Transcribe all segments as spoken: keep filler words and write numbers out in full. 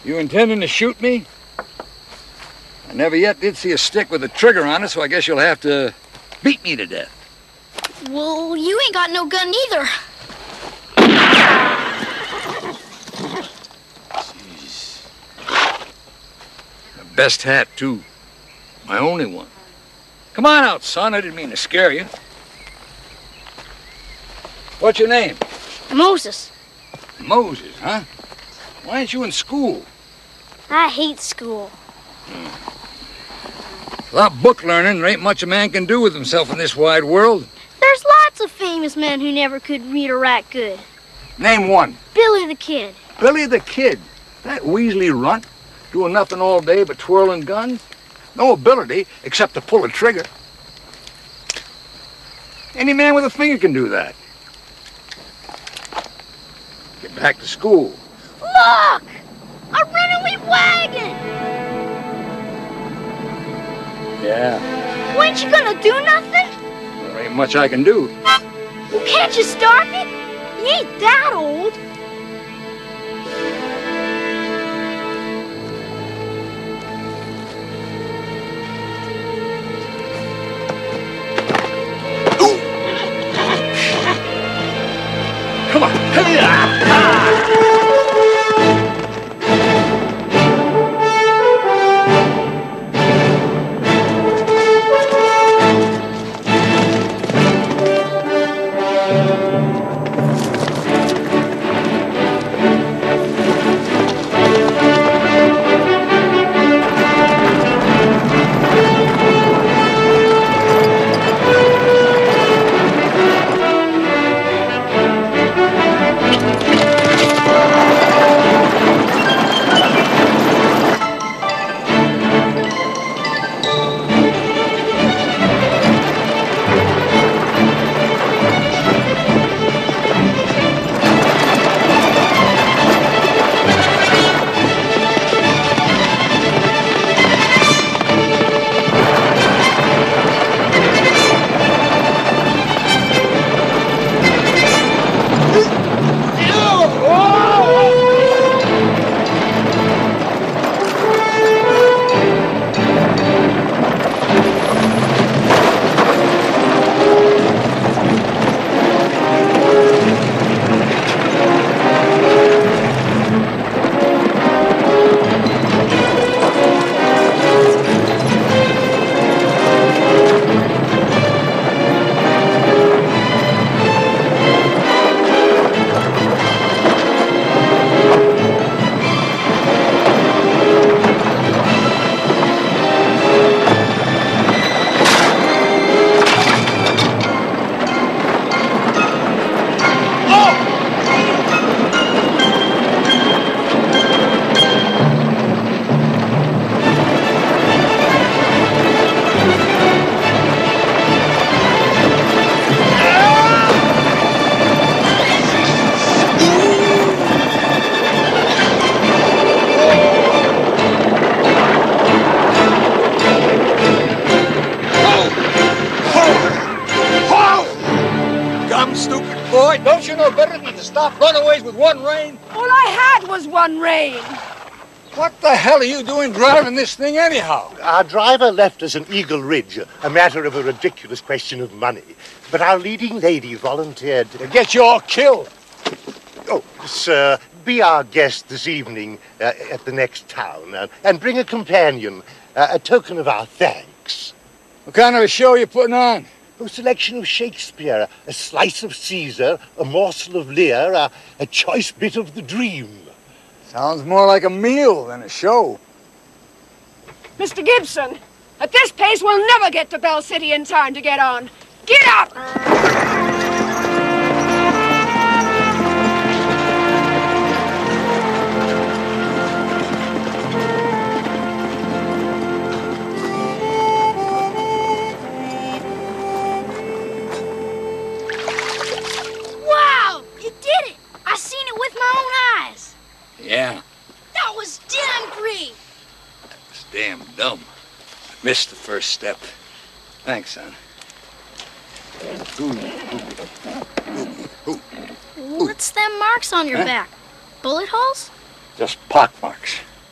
You intending to shoot me? I never yet did see a stick with a trigger on it, so I guess you'll have to beat me to death. Well, you ain't got no gun either. Jeez. The best hat, too. My only one. Come on out, son. I didn't mean to scare you. What's your name? Moses. Moses, huh? Why ain't you in school? I hate school. Hmm. Without book learning, there ain't much a man can do with himself in this wide world. There's lots of famous men who never could read or write good. Name one. Billy the Kid. Billy the Kid? That Weasley runt? Doing nothing all day but twirling guns? No ability except to pull a trigger. Any man with a finger can do that. Get back to school. Look! A runaway wagon! Yeah. Well, ain't you gonna do nothing? There ain't much I can do. Well, can't you start it? You ain't that old. Come on. Hey-ya! Boy, don't you know better than to stop runaways with one rein? All I had was one rein. What the hell are you doing driving this thing anyhow? Our driver left us an Eagle Ridge, a matter of a ridiculous question of money. But our leading lady volunteered to get you all killed. Oh, sir, be our guest this evening uh, at the next town uh, and bring a companion, uh, a token of our thanks. What kind of a show are you putting on? A selection of Shakespeare, a slice of Caesar, a morsel of Lear, a, a choice bit of the dream. Sounds more like a meal than a show. Mister Gibson, at this pace we'll never get to Bell City in time to get on. Get up! Yeah. That was damn great. That was damn dumb. I missed the first step. Thanks, son. Ooh, ooh, ooh. What's them marks on your huh? back? Bullet holes? Just pock marks.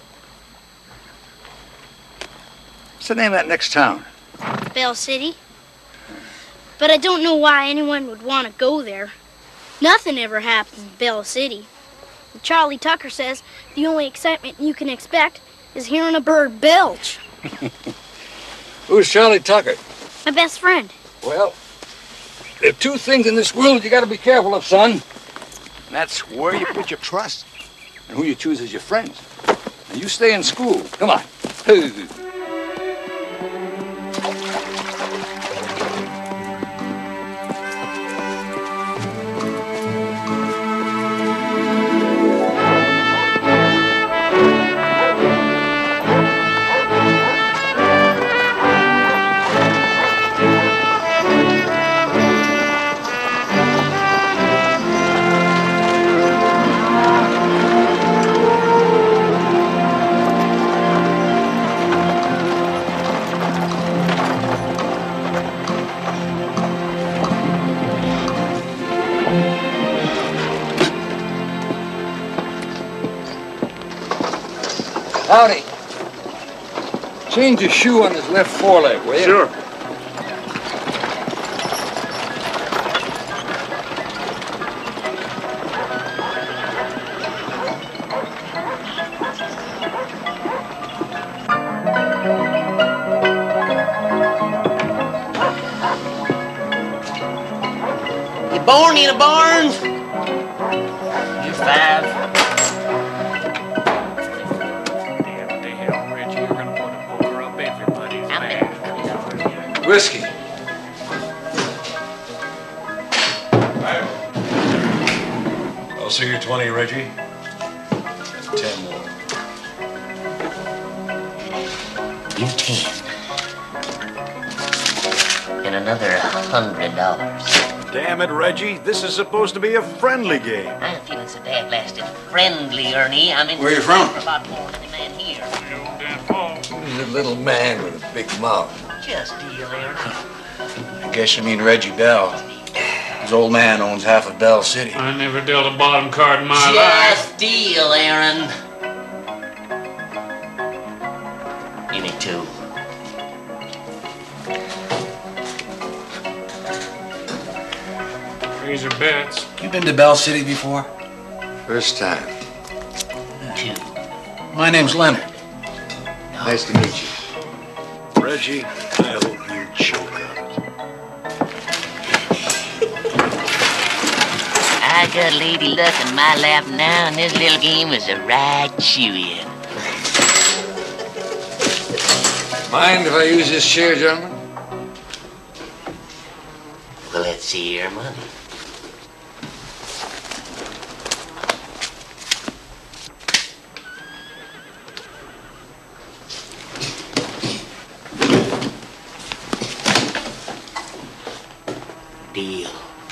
the name of that next town? Bell City. But I don't know why anyone would want to go there. Nothing ever happens in Bell City. And Charlie Tucker says the only excitement you can expect is hearing a bird belch. Who's Charlie Tucker? My best friend. Well, there are two things in this world you gotta be careful of, son. And that's where you put your trust and who you choose as your friends. And you stay in school. Come on. Howdy. Change your shoe on his left foreleg, will you? Sure. You born in a barn? You're five. Whiskey. I'll see you twenty, Reggie. And ten more. You ten. And another hundred dollars. Damn it, Reggie. This is supposed to be a friendly game. I'm feeling so damn blasted friendly, Ernie. I'm in. Where you from? A lot more than the man here. He's a little man with a big mouth. Just deal, Ernie. I guess you mean Reggie Bell. His old man owns half of Bell City. I never dealt a bottom card in my life. Just deal, Aaron. Give me two. These are bets. You been to Bell City before? First time. Two. My name's Leonard. Nice to meet you. Reggie, I hope you choke on it. I got Lady Luck in my lap now, and this little game is a right chew-in. Mind if I use this chair, gentlemen? Well, let's see your money. Deal.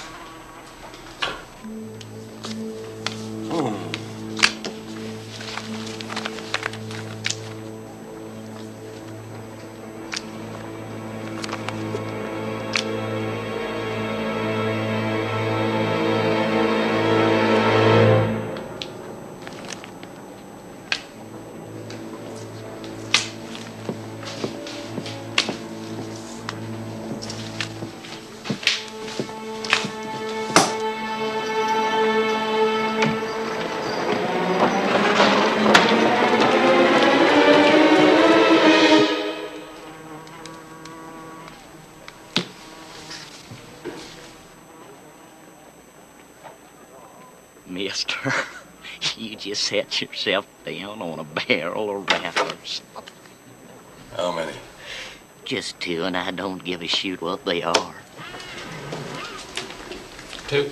Mister, you just set yourself down on a barrel of rattlers. How many? Just two, and I don't give a shoot what they are. Two.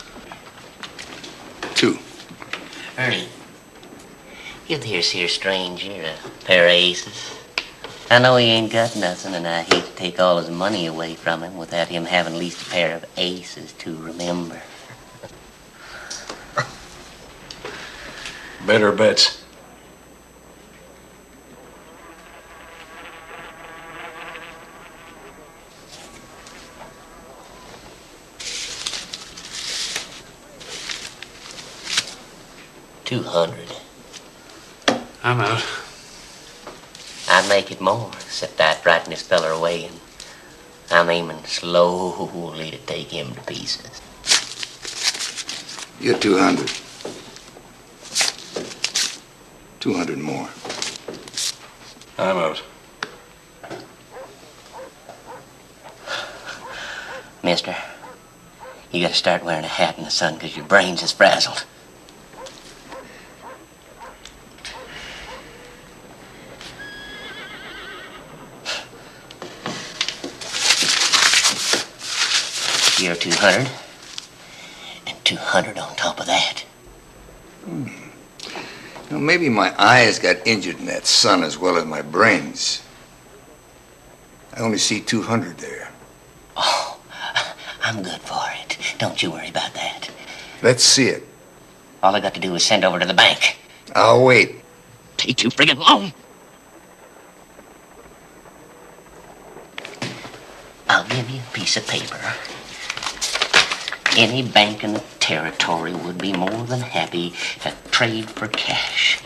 Two. Ernie, give this here stranger a pair of aces. I know he ain't got nothing, and I hate to take all his money away from him without him having at least a pair of aces to remember. Better bets. Two hundred. I'm out. I I'd make it more, except I'd frighten this feller away, and I'm aiming slowly to take him to pieces. You're two hundred. Two hundred more. I'm out. Mister, you gotta start wearing a hat in the sun because your brains is frazzled. You're two hundred, and two hundred on top of that. Hmm. You know, maybe my eyes got injured in that sun as well as my brains. I only see two hundred there. Oh, I'm good for it. Don't you worry about that. Let's see it. All I got to do is send over to the bank. I'll wait. Take too friggin' long. I'll give you a piece of paper. Any bank in the territory would be more than happy to trade for cash.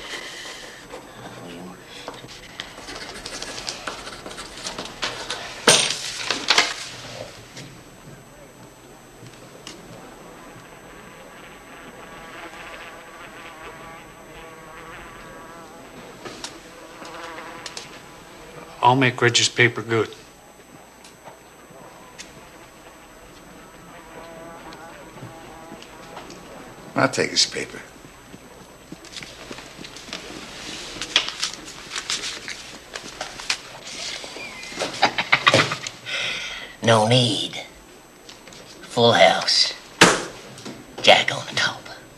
I'll make Reggie's paper good. I'll take his paper. No need. Full house. Jack on the top.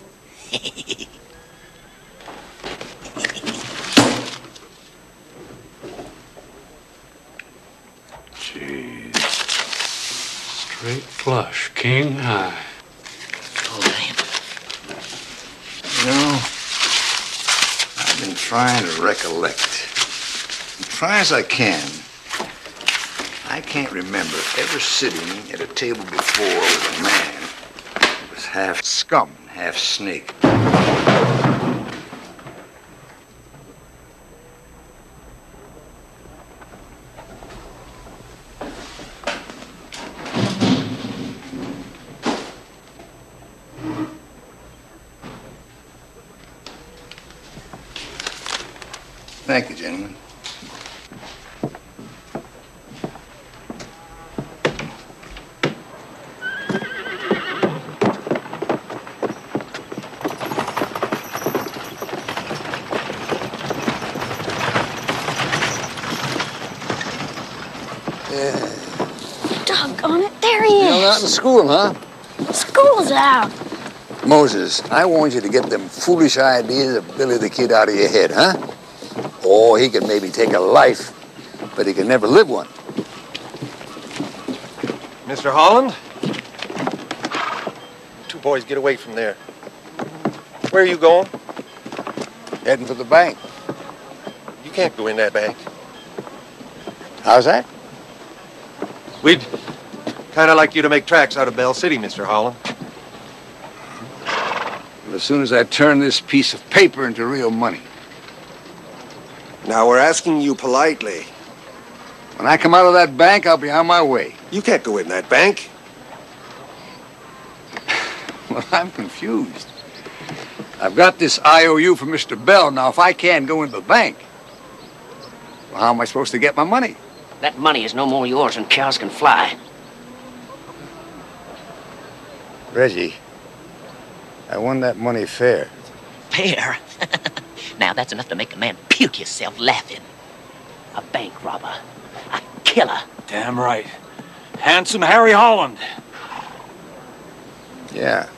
Jeez. Straight flush, king high. Oh, damn. You know, I've been trying to recollect. As try as I can, I can't remember ever sitting at a table before with a man who was half scum, half snake. Thank you, gentlemen. Doggone it, there he Still not is. in school, huh? School's out. Moses, I want you to get them foolish ideas of Billy the Kid out of your head, huh? Oh, he can maybe take a life, but he can never live one. Mister Holland? Two boys, get away from there. Where are you going? Heading for the bank. You can't go in that bank. How's that? We'd kind of like you to make tracks out of Bell City, Mister Holland. Well, as soon as I turn this piece of paper into real money. Now, we're asking you politely. When I come out of that bank, I'll be on my way. You can't go in that bank. Well, I'm confused. I've got this I O U from Mister Bell. Now, if I can't go into the bank, well, how am I supposed to get my money? That money is no more yours than cows can fly. Reggie, I won that money fair. Fair? Now that's enough to make a man puke himself laughing. A bank robber. A killer. Damn right. Handsome Harry Holland. Yeah.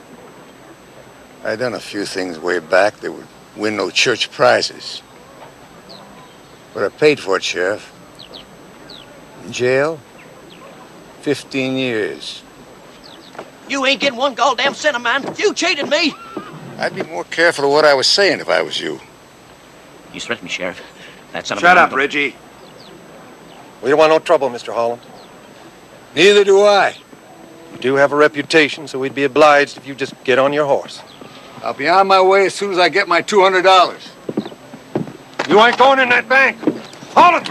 I done a few things way back that would win no church prizes. But I paid for it, Sheriff. In jail, fifteen years. You ain't getting one goddamn cent of mine. You cheated me. I'd be more careful of what I was saying if I was you. You threatened me, Sheriff. That son of a Shut up, gun- Reggie. We don't want no trouble, Mister Holland. Neither do I. You do have a reputation, so we'd be obliged if you just get on your horse. I'll be on my way as soon as I get my two hundred dollars. You ain't going in that bank. Holland!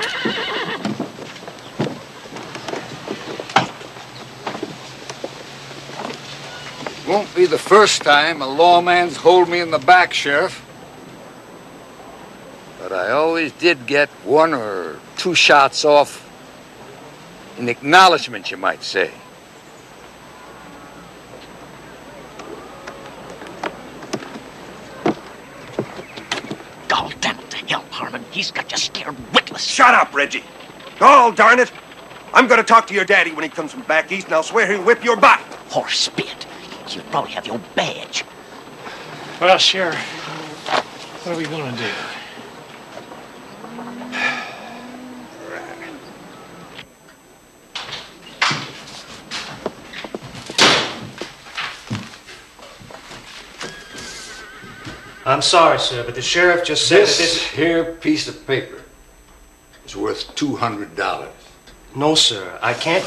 Won't be the first time a lawman's hold me in the back, Sheriff. But I always did get one or two shots off in acknowledgement, you might say. God damn it to hell, Harmon. He's got you scared witless. Shut up, Reggie. Oh, darn it. I'm going to talk to your daddy when he comes from back east, and I'll swear he'll whip your butt. Horse spit. He'll probably have your badge. Well, Sheriff, what are we gonna do? I'm sorry, sir, but the sheriff just said This, that this... here piece of paper is worth two hundred dollars. No, sir, I can't...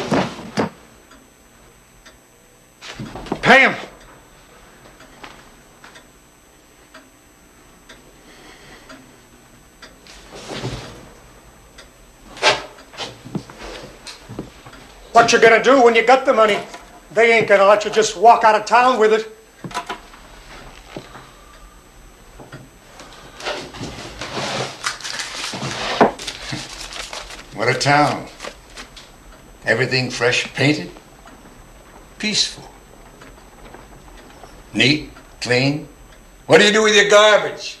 Pay him! What you gonna do when you got the money? They ain't gonna let you just walk out of town with it. What a town. Everything fresh painted. Peaceful. Neat, clean. What do you do with your garbage?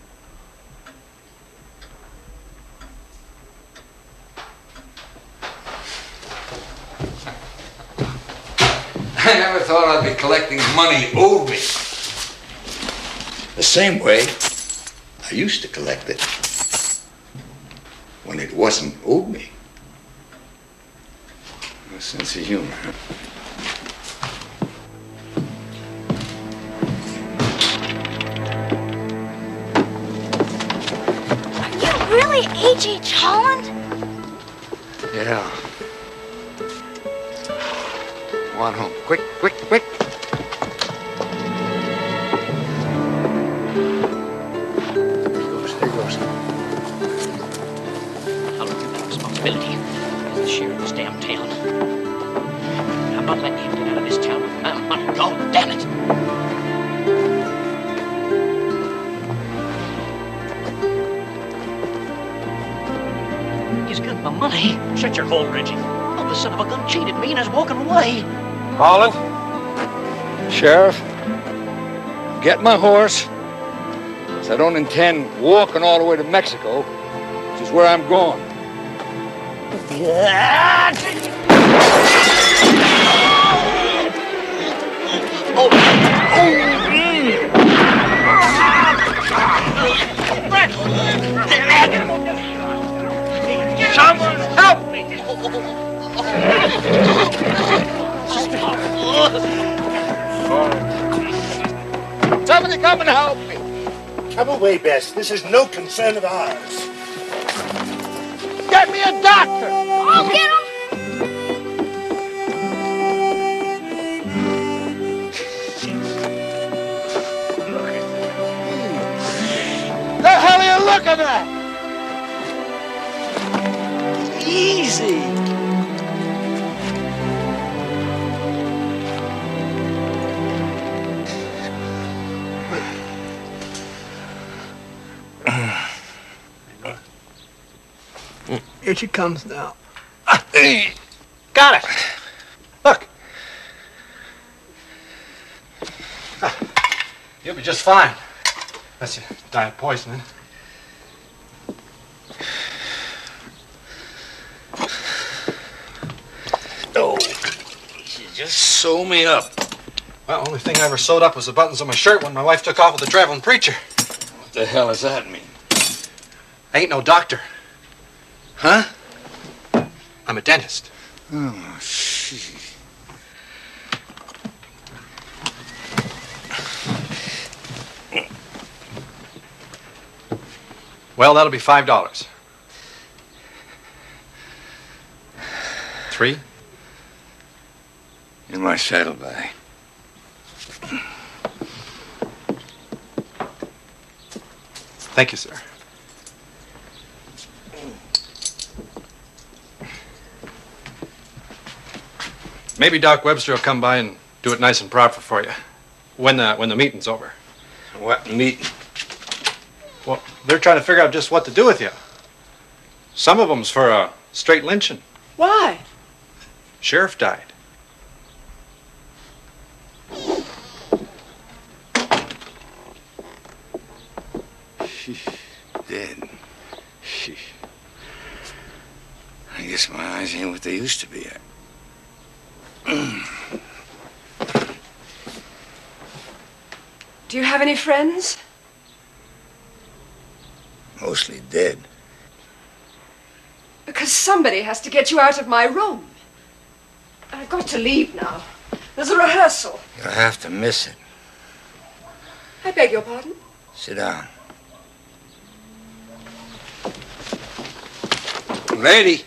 I never thought I'd be collecting money owed me. The same way I used to collect it when it wasn't owed me. A sense of humor, huh? Are you really H H. Holland? Yeah. On home. Quick, quick, quick. There goes, there goes. I'll look at that responsibility. He's the sheriff of this damn town. I'm not letting him get out of this town with my money. God damn it! He's got my money. Shut your hole, Reggie. Oh, the son of a gun cheated me and is walking away. Holland? Sheriff, get my horse. 'Cause I don't intend walking all the way to Mexico, which is where I'm going. Someone help me! Somebody come and help me. Come away, Bess. This is no concern of ours. Get me a doctor! I'll get him! The hell are you looking at? Easy. Here she comes now. Got it. Look. You'll be just fine. Unless you die of poisoning. Oh, just sew me up. Well, only thing I ever sewed up was the buttons on my shirt when my wife took off with the traveling preacher. What the hell does that mean? I ain't no doctor. Huh? I'm a dentist. Oh, shit. Well, that'll be five dollars. Three? In my saddlebag. Thank you, sir. Maybe Doc Webster will come by and do it nice and proper for you when the, when the meeting's over. What meeting? Well, they're trying to figure out just what to do with you. Some of them's for a straight lynching. Why? Sheriff died. Dead. Sheesh. I guess my eyes ain't what they used to be. Do you have any friends? Mostly dead. Because somebody has to get you out of my room. I've got to leave now. There's a rehearsal. You'll have to miss it. I beg your pardon? Sit down. Lady.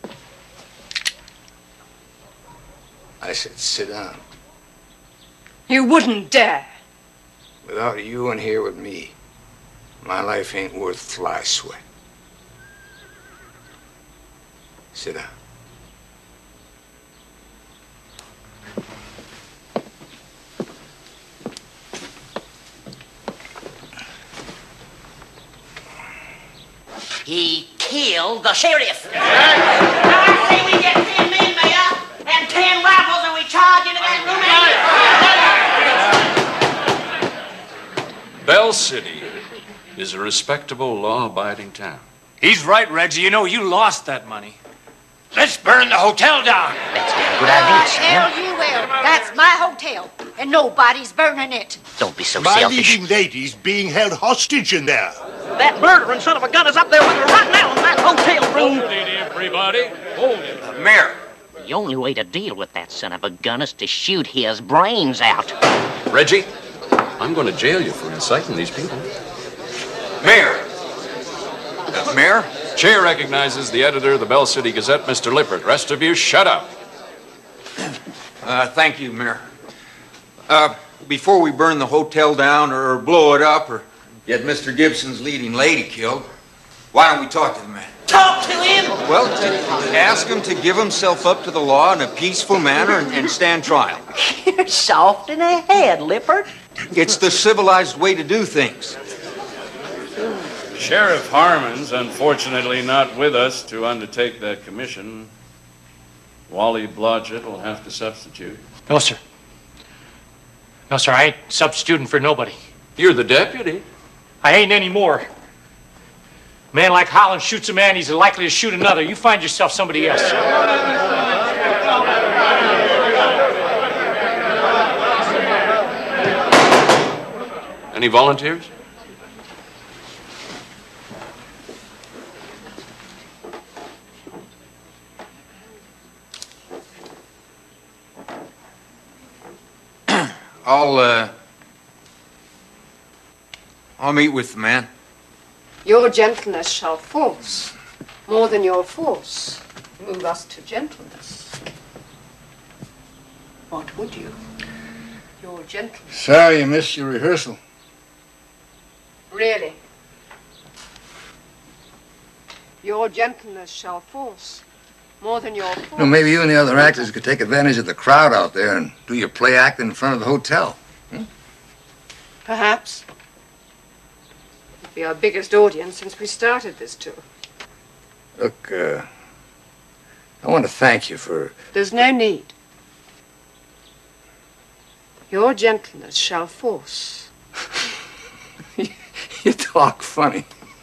I said sit down. You wouldn't dare. Without you in here with me, my life ain't worth fly sweat. Sit down. He killed the sheriff. Now I say we get ten men, Mayor, and ten rifles, and we charge into that room. Bell City is a respectable, law-abiding town. He's right, Reggie. You know, you lost that money. Let's burn the hotel down. That's not a good idea, Hell, Sam. you will. That's my hotel, and nobody's burning it. Don't be so My selfish. leading lady's being held hostage in there. That murdering son of a gun is up there with her right now in that hotel room. Hold it, everybody. Hold it. Uh, Mayor. The only way to deal with that son of a gun is to shoot his brains out. Reggie, I'm going to jail you for inciting these people. Mayor. Uh, Mayor? Chair recognizes the editor of the Bell City Gazette, Mister Lippert. Rest of you, shut up. Uh, thank you, Mayor. Uh, before we burn the hotel down or blow it up or get Mister Gibson's leading lady killed, why don't we talk to the man? Talk to him! Well, to ask him to give himself up to the law in a peaceful manner and, and stand trial. You're soft in the head, Lippert. It's the civilized way to do things. Sheriff Harmon's unfortunately not with us to undertake that commission. Wally Blodgett will have to substitute. No, sir. No, sir, I ain't substituting for nobody. You're the deputy. I ain't anymore. A man like Holland shoots a man, he's likely to shoot another. You find yourself somebody else. Any volunteers? I'll, uh... I'll meet with the man. Your gentleness shall force, more than your force, move us to gentleness. What would you? Your gentleness. Sorry you missed your rehearsal. Really? Your gentleness shall force, more than your force. No, maybe you and the other actors could take advantage of the crowd out there and do your play acting in front of the hotel. Hmm? Perhaps. It'll be our biggest audience since we started this tour. Look, uh, I want to thank you for... There's no need. Your gentleness shall force. You talk funny.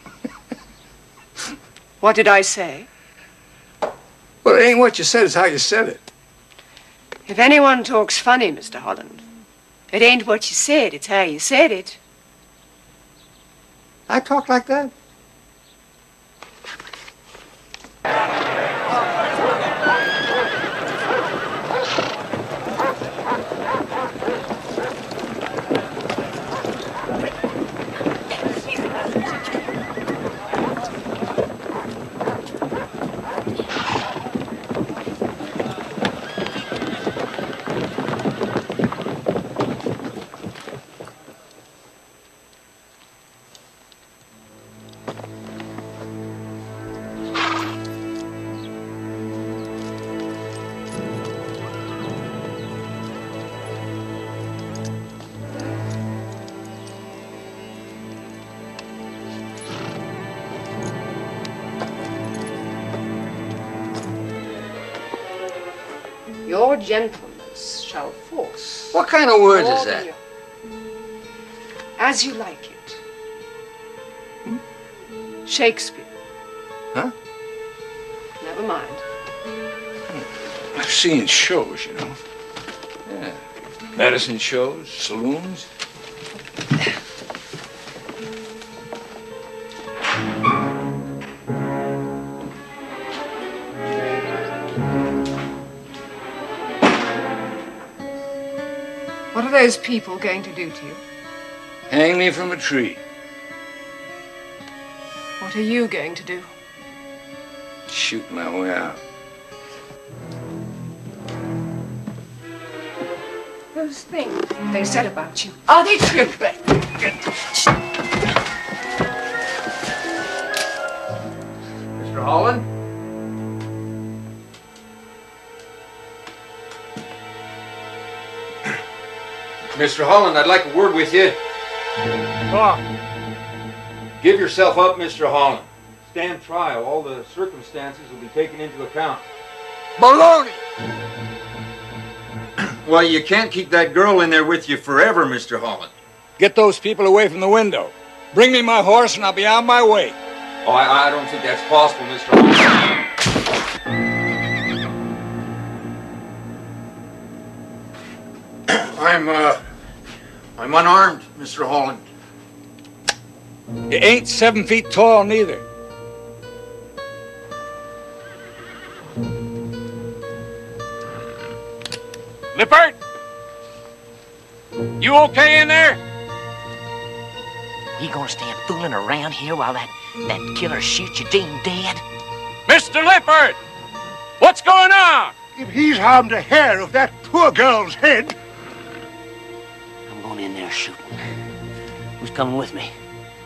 What did I say? Well, it ain't what you said, it's how you said it. If anyone talks funny, Mister Holland, it ain't what you said, it's how you said it. I talk like that? Your gentleness shall force. What kind of words all is that? the- As you like it. Hmm? Shakespeare. Huh? Never mind. I've seen shows, you know. Yeah. Medicine shows, saloons. What are those people going to do to you? Hang me from a tree. What are you going to do? Shoot my way out. Those things they said about you, are they true? Mister Holland? Mister Holland, I'd like a word with you. Go on. Give yourself up, Mister Holland. Stand trial. All the circumstances will be taken into account. Baloney! Well, you can't keep that girl in there with you forever, Mister Holland. Get those people away from the window. Bring me my horse and I'll be on my way. Oh, I, I don't think that's possible, Mister Holland. I'm, uh, I'm unarmed, Mister Holland. You ain't seven feet tall neither. Lippert! You okay in there? You gonna stand fooling around here while that, that killer shoots you ding dead? Mister Lippert! What's going on? If he's harmed a hair of that poor girl's head, I'm going in there shooting. Who's coming with me?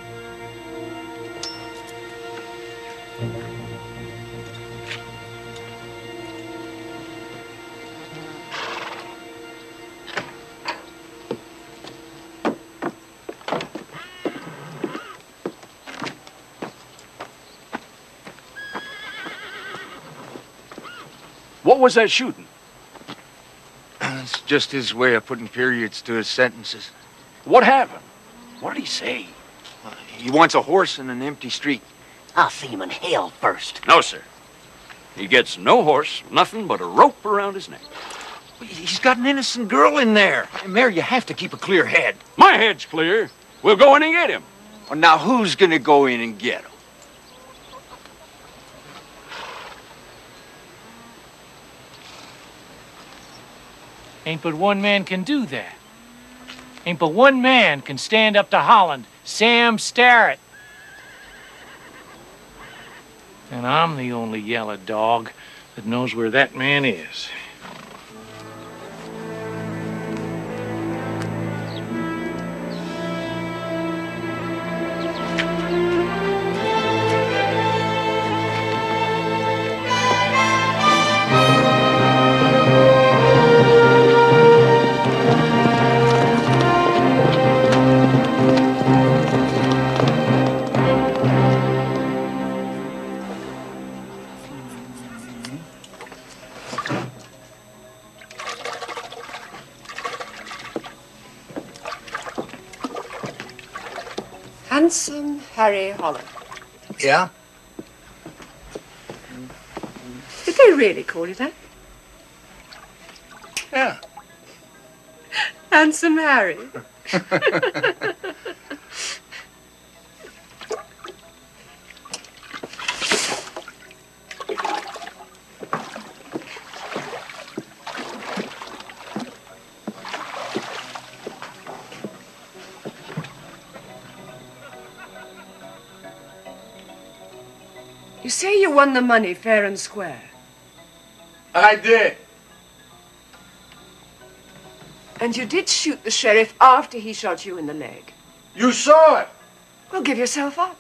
What was that shooting? It's just his way of putting periods to his sentences. What happened? What did he say? Uh, he wants a horse in an empty street. I'll see him in hell first. No, sir. He gets no horse, nothing but a rope around his neck. He's got an innocent girl in there. Mayor, you have to keep a clear head. My head's clear. We'll go in and get him. Well, now who's gonna go in and get him? Ain't but one man can do that. Ain't but one man can stand up to Holland, Sam Starrett. And I'm the only yellow dog that knows where that man is. Handsome Harry Holland. Yeah? Did they really call you that? Yeah. Handsome Harry. You say you won the money fair and square. I did. And you did shoot the sheriff after he shot you in the leg. You saw it. Well, give yourself up.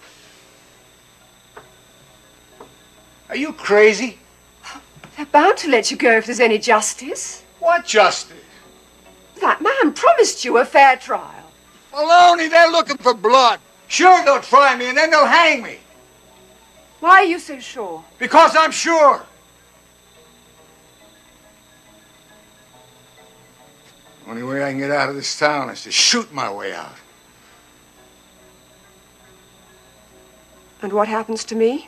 Are you crazy? They're bound to let you go if there's any justice. What justice? That man promised you a fair trial. Maloney, they're looking for blood. Sure, they'll try me and then they'll hang me. Why are you so sure? Because I'm sure. Only way I can get out of this town is to shoot my way out. And what happens to me?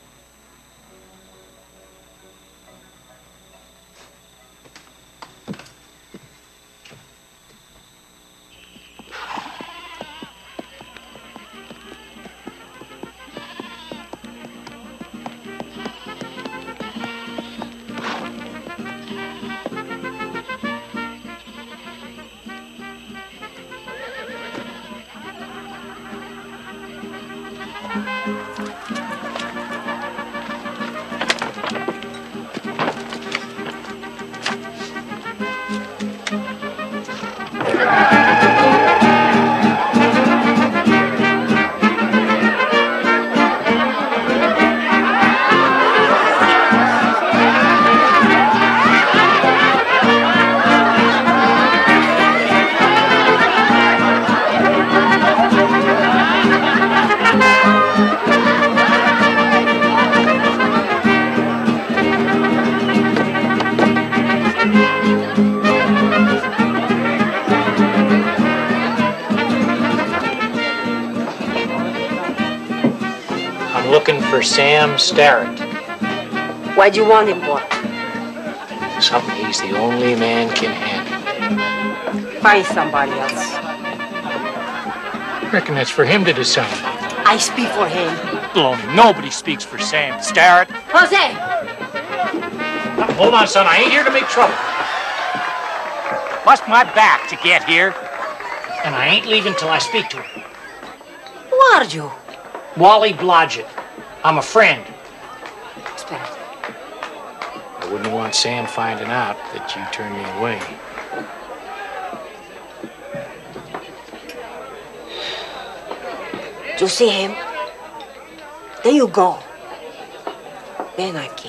Looking for Sam Starrett. Why'd you want him for? Something he's the only man can handle. Find somebody else. I reckon that's for him to decide. I speak for him. Baloney. Nobody speaks for Sam Starrett. Jose! Now, hold on, son. I ain't here to make trouble. Bust my back to get here, and I ain't leaving till I speak to him. Who are you? Wally Blodgett. I'm a friend. Spare. I wouldn't want Sam finding out that you turned me away. You see him? There you go. Ven aquí.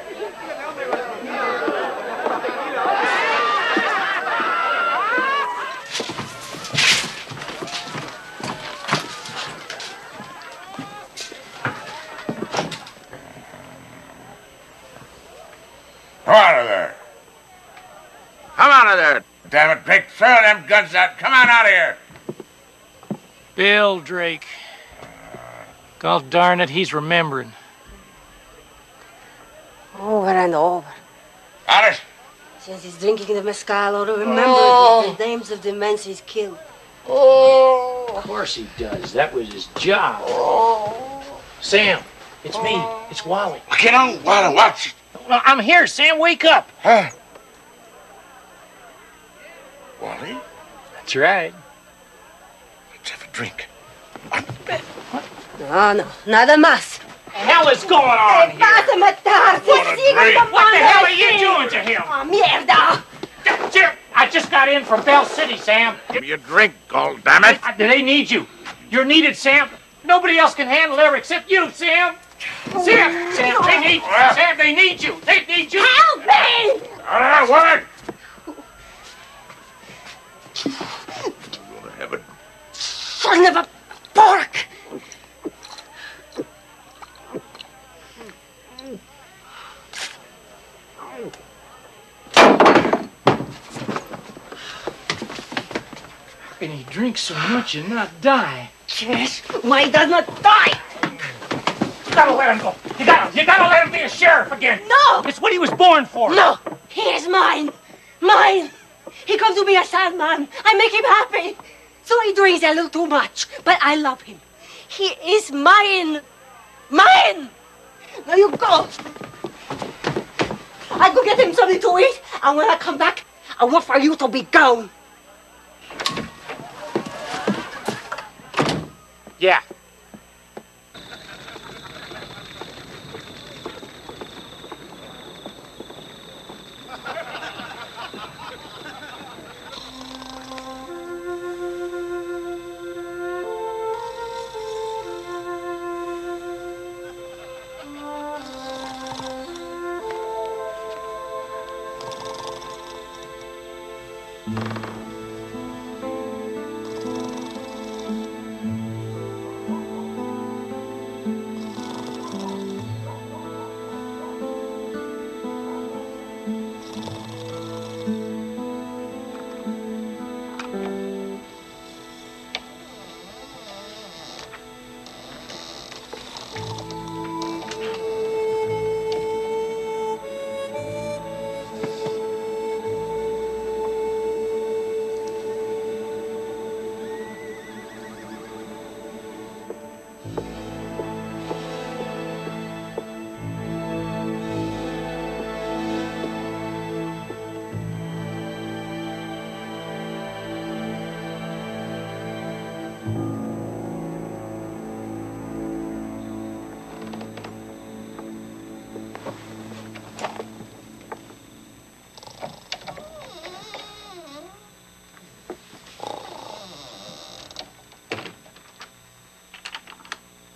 Come out of there. Come out of there. Damn it, Drake. Throw them guns out. Come on out of here. Bill Drake. God darn it, he's remembering. Over and over. Alice. Since he's drinking the mezcal, or remember Oh. the names of the men he's killed. Oh. Of course he does. That was his job. Oh. Sam, it's me. It's Wally. Get on, Wally. Watch. Well, I'm here, Sam. Wake up. Huh? Wally? That's right. Let's have a drink. No, no, nada más. What the hell is going on here? Vas a matar, What a sigue drink. tomando What the hell are you así. doing to him? Oh, mierda. Jim, I just got in from Bell City, Sam. Give me a drink, goddammit. I- They need you. You're needed, Sam. Nobody else can handle her except you, Sam. Sam, Sam, they need you. Sam, they need you. They need you. Help me! All right, woman. I'm gonna have a Son of a pork! How can he drink so much and not die? Yes, why does not die? You gotta let him go. You gotta, you gotta let him be a sheriff again. No! It's what he was born for. No! He is mine! Mine! He comes to be a sad man. I make him happy. So he drinks a little too much, but I love him. He is mine! Mine! Now you go! I go get him something to eat, and when I come back, I want for you to be gone. Yeah.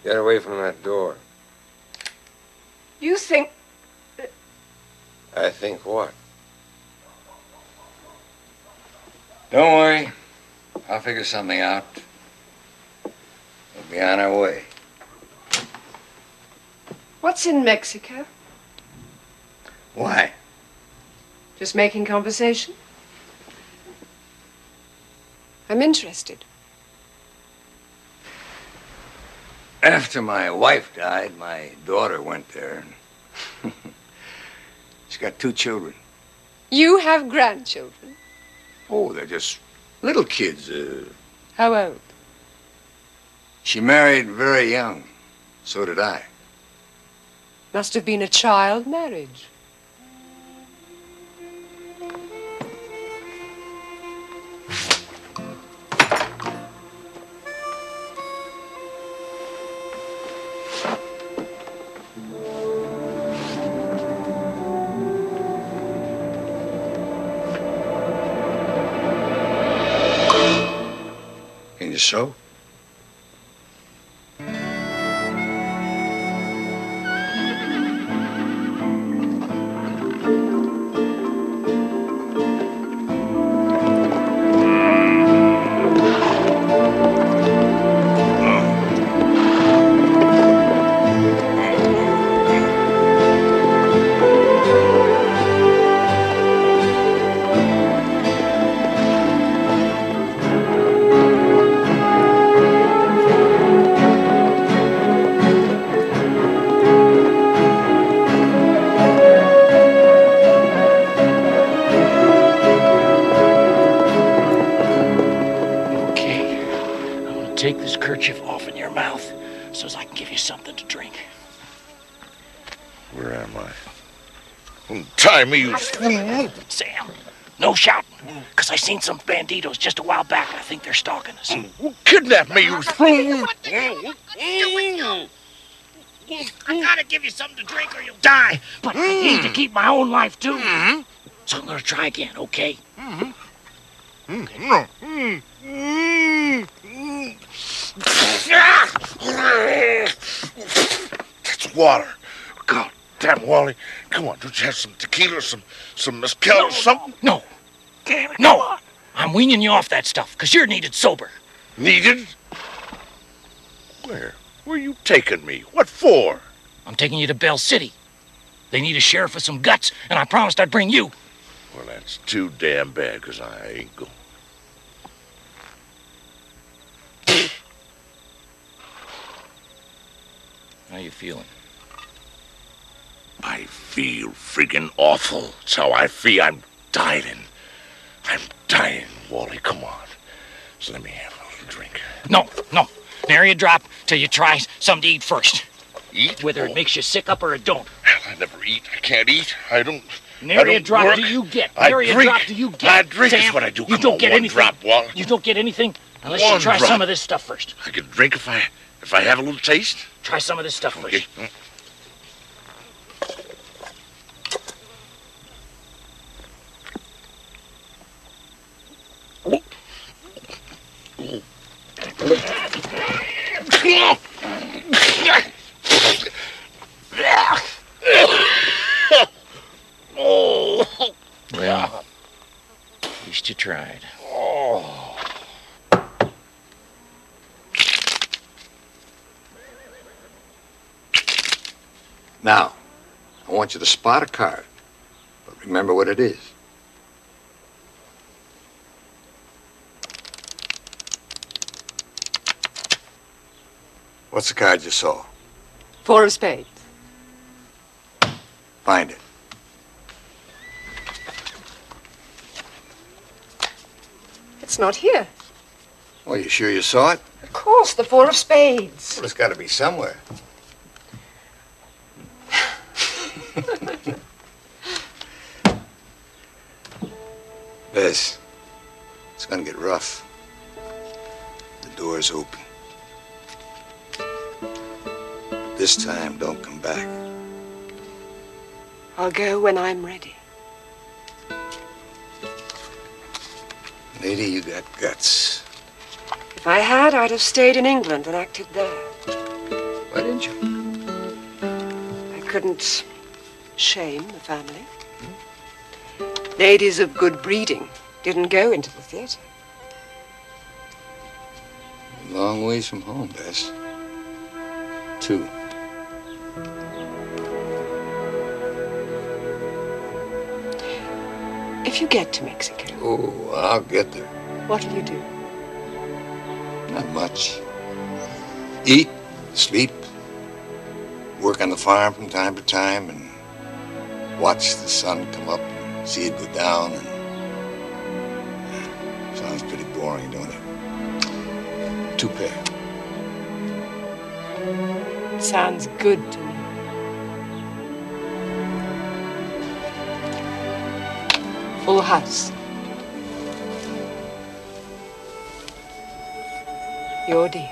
Get away from that door. You think... I think what? Don't worry. I'll figure something out. We'll be on our way. What's in Mexico? Why? Just making conversation? I'm interested. After my wife died, my daughter went there. And she's got two children. You have grandchildren? Oh, they're just little kids. Uh, How old? she married very young. So did I. Must have been a child marriage. Can you sew? Take this kerchief off in your mouth so as I can give you something to drink. Where am I? Untie me, you fool! Sam, no shouting, because I seen some banditos just a while back. I think they're stalking us. Kidnap me, you fool! I gotta give you something to drink or you'll die. But I need to keep my own life, too. Mm-hmm. So I'm gonna try again, okay? Mm-hmm. No. Mm. Mm. Mm. That's water. God damn, Wally. Come on, don't you have some tequila, some some mezcal no, or something? No. Damn it, no. I'm weaning you off that stuff, because you're needed sober. Needed? Where? Where are you taking me? What for? I'm taking you to Bell City. They need a sheriff with some guts, and I promised I'd bring you. Well, that's too damn bad, because I ain't going. How you feeling? I feel friggin' awful. That's how I feel. I'm dying. I'm dying, Wally. Come on. So let me have a little drink. No, no. Nary a drop till you try something to eat first. Eat? Whether it makes you sick up or it don't. Hell, I never eat. I can't eat. I don't. Nary I a don't drop work. do you get. I Nary a drink. drop do you get. I drink Sam, is what I do. You Come don't on, get one anything. drop, Wally. You don't get anything unless One you try drop. some of this stuff first. I can drink if I if I have a little taste. Try some of this stuff Okay. first. Well, at least you tried. Oh. Now, I want you to spot a card, but remember what it is. What's the card you saw? Four of spades. Find it. It's not here. Well, you sure you saw it? Of course, the four of spades. Well, it's got to be somewhere. Bess, it's gonna get rough. The door's open. This time, don't come back. I'll go when I'm ready. Lady, you got guts. If I had, I'd have stayed in England and acted there. didn't you? I couldn't shame the family. Ladies of good breeding didn't go into the theater. Long ways from home, Bess. Two. If you get to Mexico, Oh, I'll get there. what'll you do? Not much. Eat, sleep, work on the farm from time to time, and watch the sun come up and see it go down. And sounds pretty boring, don't it? Two pair. Sounds good to me. Full house. Your deal.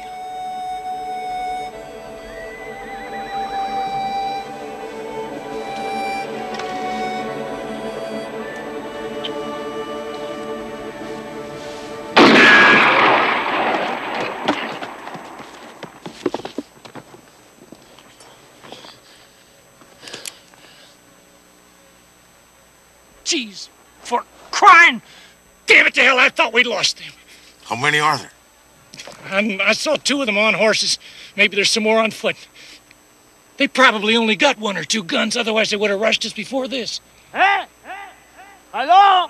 Jeez, for crying! Damn it to hell, I thought we'd lost them. How many are there? And I saw two of them on horses. Maybe there's some more on foot. They probably only got one or two guns, otherwise they would have rushed us before this. Hey! Hello?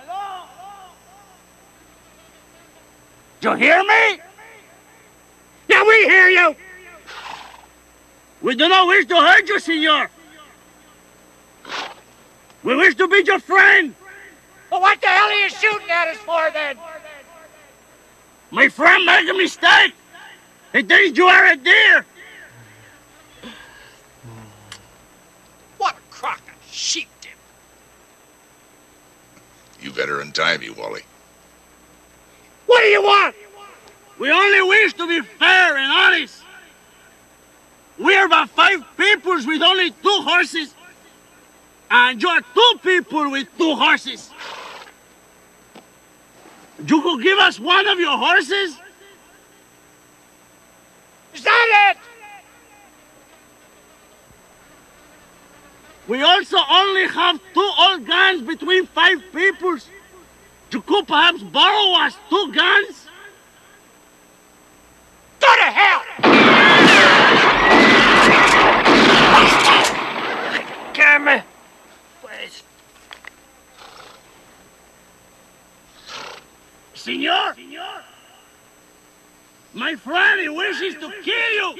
Do you hear me? Yeah, we hear you! We do not wish to hurt you, senor. We wish to be your friend. Well, what the hell are you shooting at us for, then? My friend made a mistake. He thinks you are a deer. What a crock of sheep dip. You better untie me, Wally. What do you want? We only wish to be fair and honest. We are about five peoples with only two horses. And you are two people with two horses. You could give us one of your horses? Is that it? We also only have two old guns between five peoples. You could perhaps borrow us two guns? Go to hell! Come. Pues. Senor, my friend, he wishes to kill you.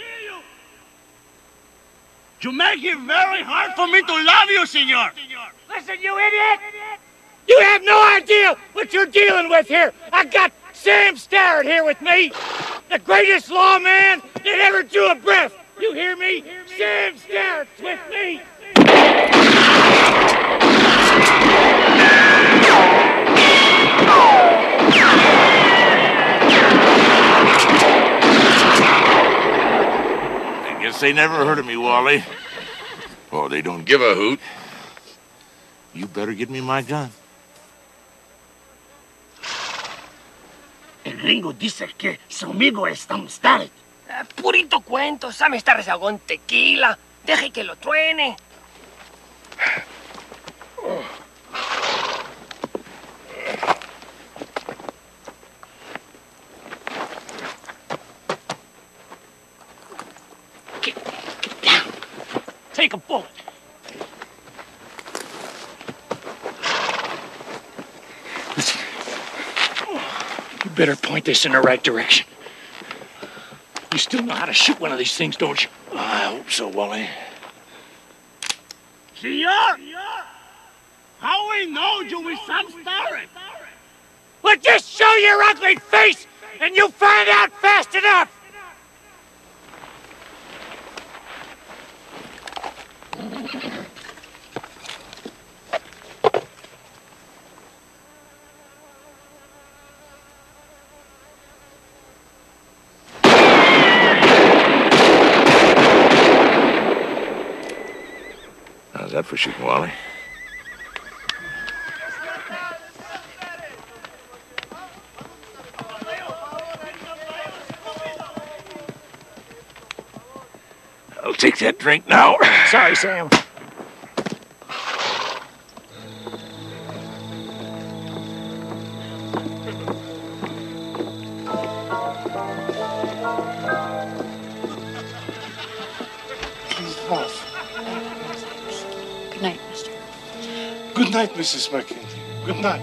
You make it very hard for me to love you, senor. Listen, you idiot! You have no idea what you're dealing with here. I got Sam Starrett here with me, the greatest lawman that ever drew a breath. You hear me? Sam Starrett's with me. I guess they never heard of me, Wally. Oh, they don't give a hoot. You better give me my gun. El gringo dice que su amigo es Sam Starrett. Ah, purito cuento, Sam está rezagado en tequila. Deje que lo truene. Get, get down. Take a bullet. Listen. You better point this in the right direction. You still know how to shoot one of these things, don't you? I hope so, Wally. Senor, how we know you with Sam Starrett? Well, just show your ugly face, and you'll find out fast enough. How's that for shooting, Wally? I'll take that drink now. Sorry, Sam. Good night, mister. Good night, Missus Mackenzie. Good night.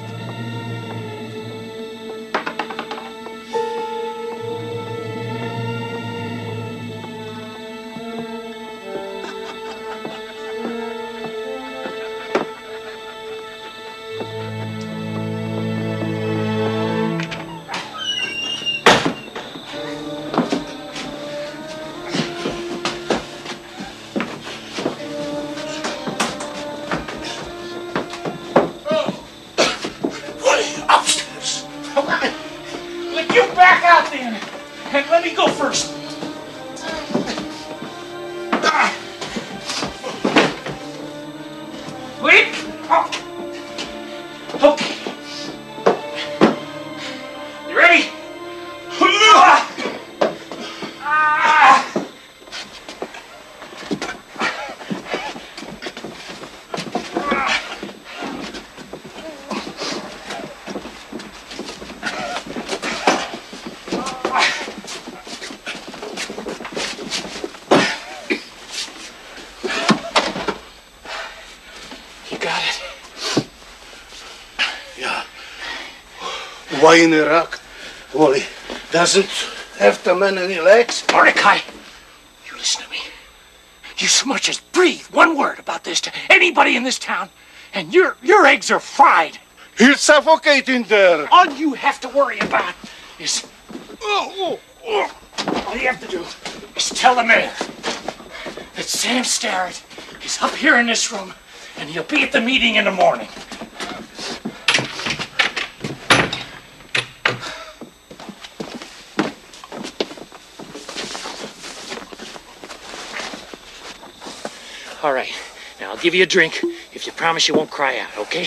And let me go first. Wait. Okay. You ready? Why in Iraq? Wally doesn't have the man any legs. Mordecai, you listen to me. You so much as breathe one word about this to anybody in this town, and your your eggs are fried. He'll suffocate in there. All you have to worry about is... Oh, oh, oh. All you have to do is tell the mayor that Sam Starrett is up here in this room, and he'll be at the meeting in the morning. All right. Now, I'll give you a drink if you promise you won't cry out, okay?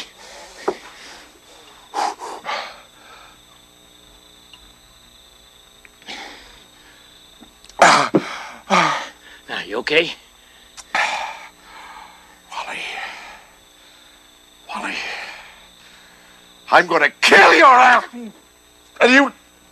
Now, you okay? Wally. Wally. I'm gonna kill your ass! And you...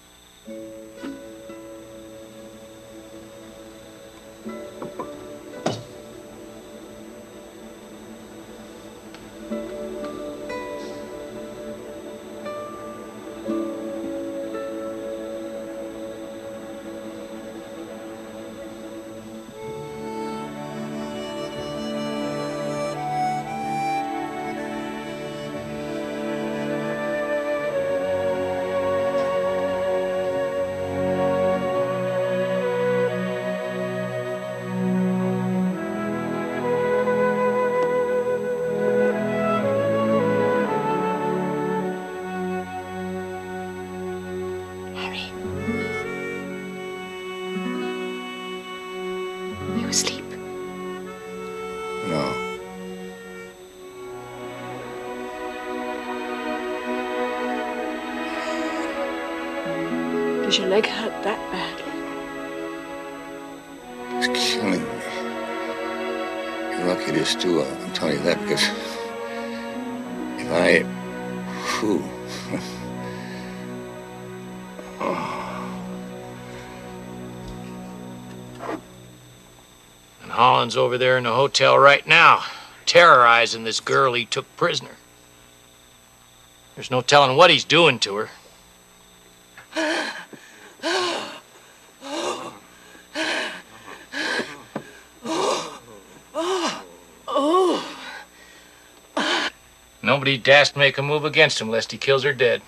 You asleep? No. Does your leg hurt that badly? It's killing me. You're lucky it is too, I'll tell you that, because if I... Whew. And Holland's over there in the hotel right now, terrorizing this girl he took prisoner. There's no telling what he's doing to her. Nobody das't make a move against him lest he kills her dead.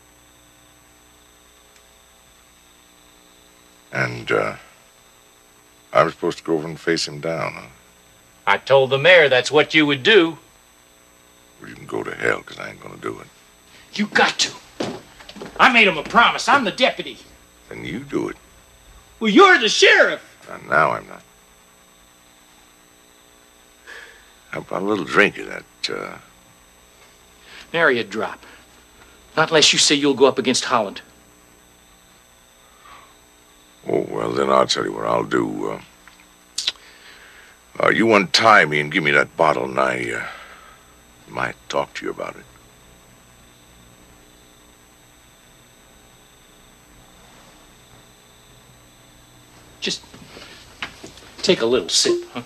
And, uh, I'm supposed to go over and face him down, huh? I told the mayor that's what you would do. Well, you can go to hell, because I ain't gonna do it. You got to. I made him a promise. I'm the deputy. Then you do it. Well, you're the sheriff. And now I'm not. How about a little drink of that, uh... Nary a drop. Not unless you say you'll go up against Holland. Oh, well, then I'll tell you what I'll do. Uh, Uh, you untie me and give me that bottle, and I uh, might talk to you about it. Just take a little sip, huh?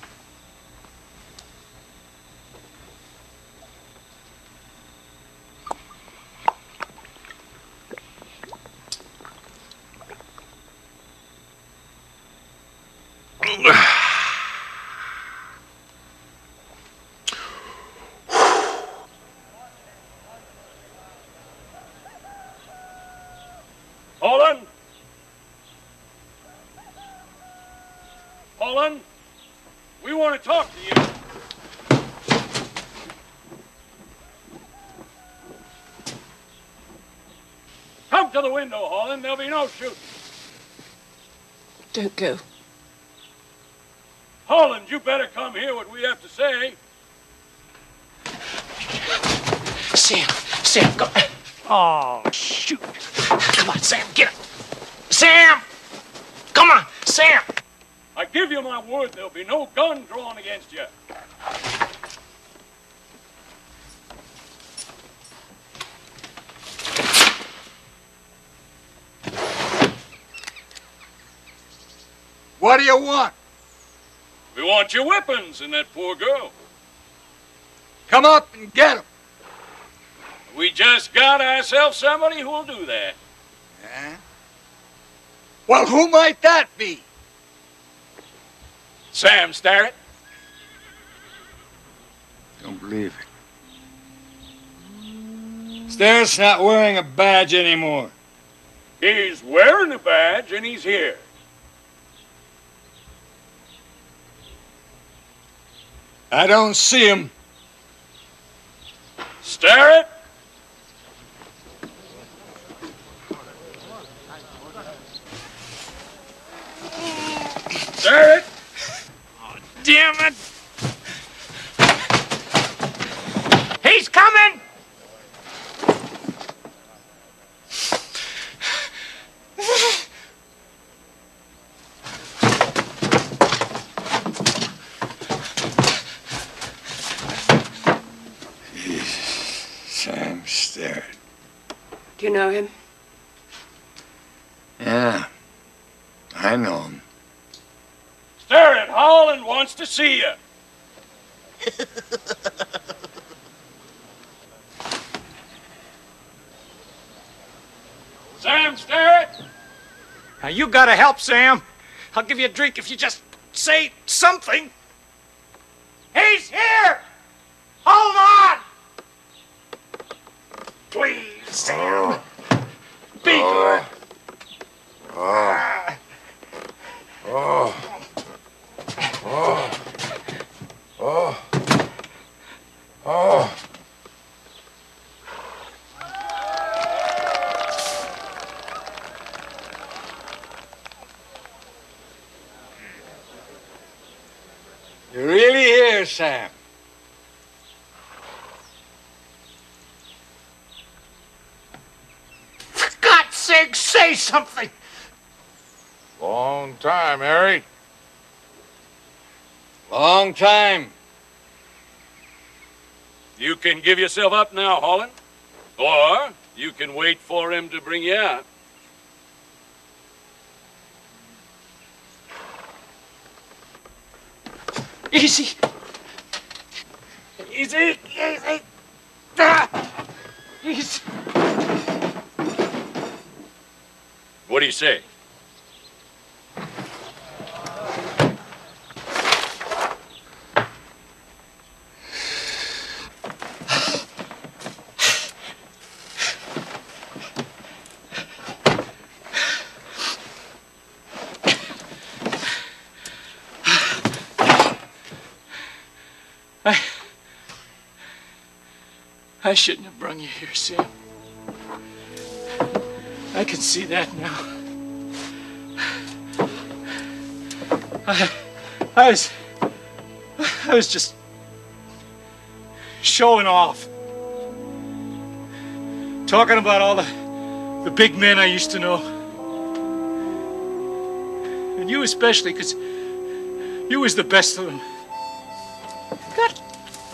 Holland? Holland? We want to talk to you. Come to the window, Holland. There'll be no shooting. Don't go. Holland, you better come hear what we have to say. Sam, Sam, go. Oh, shoot. Come on, Sam, get it. Sam! Come on, Sam! I give you my word, there'll be no gun drawn against you. What do you want? We want your weapons and that poor girl. Come up and get them. We just got ourselves somebody who'll do that. Yeah? Well, who might that be? Sam Starrett. Don't believe it. Starrett's not wearing a badge anymore. He's wearing a badge and he's here. I don't see him. Starrett? Starrett? Oh, damn it! He's coming! Sam Starrett. Do you know him? Yeah, I know him. Starrett, Holland wants to see you. Sam Starrett? Now, you gotta help, Sam. I'll give you a drink if you just say something. He's here! Hold on! Please, Sam. Be good. Oh. Oh. Oh. Oh. Oh. You're really here, Sam. For God's sake, say something! Long time, Harry. Long time. You can give yourself up now, Holland. Or you can wait for him to bring you out. Easy. Easy, easy. Ah. Easy. What do you say? I... I shouldn't have brung you here, Sam. I can see that now. I... I was... I was just... showing off. Talking about all the... the big men I used to know. And you especially, because you was the best of them.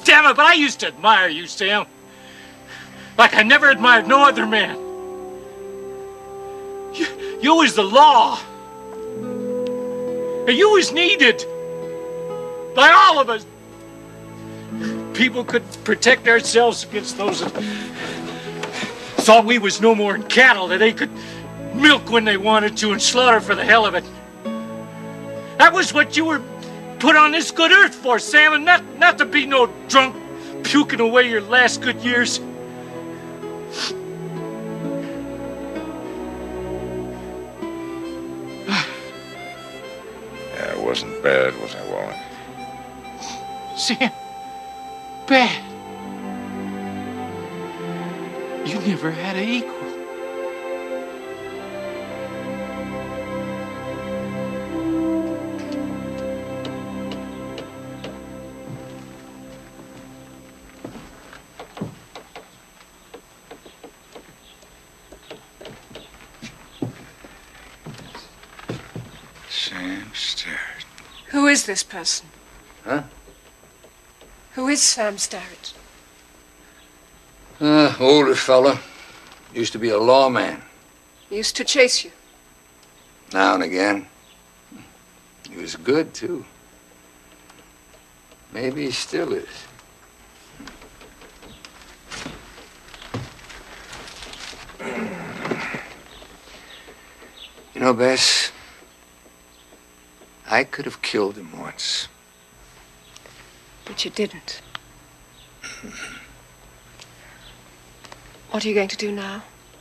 Damn it, but I used to admire you, Sam. Like I never admired no other man. You, you was the law. And you was needed by all of us. People could protect ourselves against those that thought we was no more than cattle that they could milk when they wanted to and slaughter for the hell of it. That was what you were put on this good earth for, Sam, and not, not to be no drunk puking away your last good years. Yeah, it wasn't bad, was I, Wally? Sam, bad. You never had an equal. Sam Starrett. Who is this person? Huh? Who is Sam Starrett? Uh, older fella. Used to be a lawman. He used to chase you. Now and again. He was good, too. Maybe he still is. You know, Bess, I could have killed him once. But you didn't. What are you going to do now?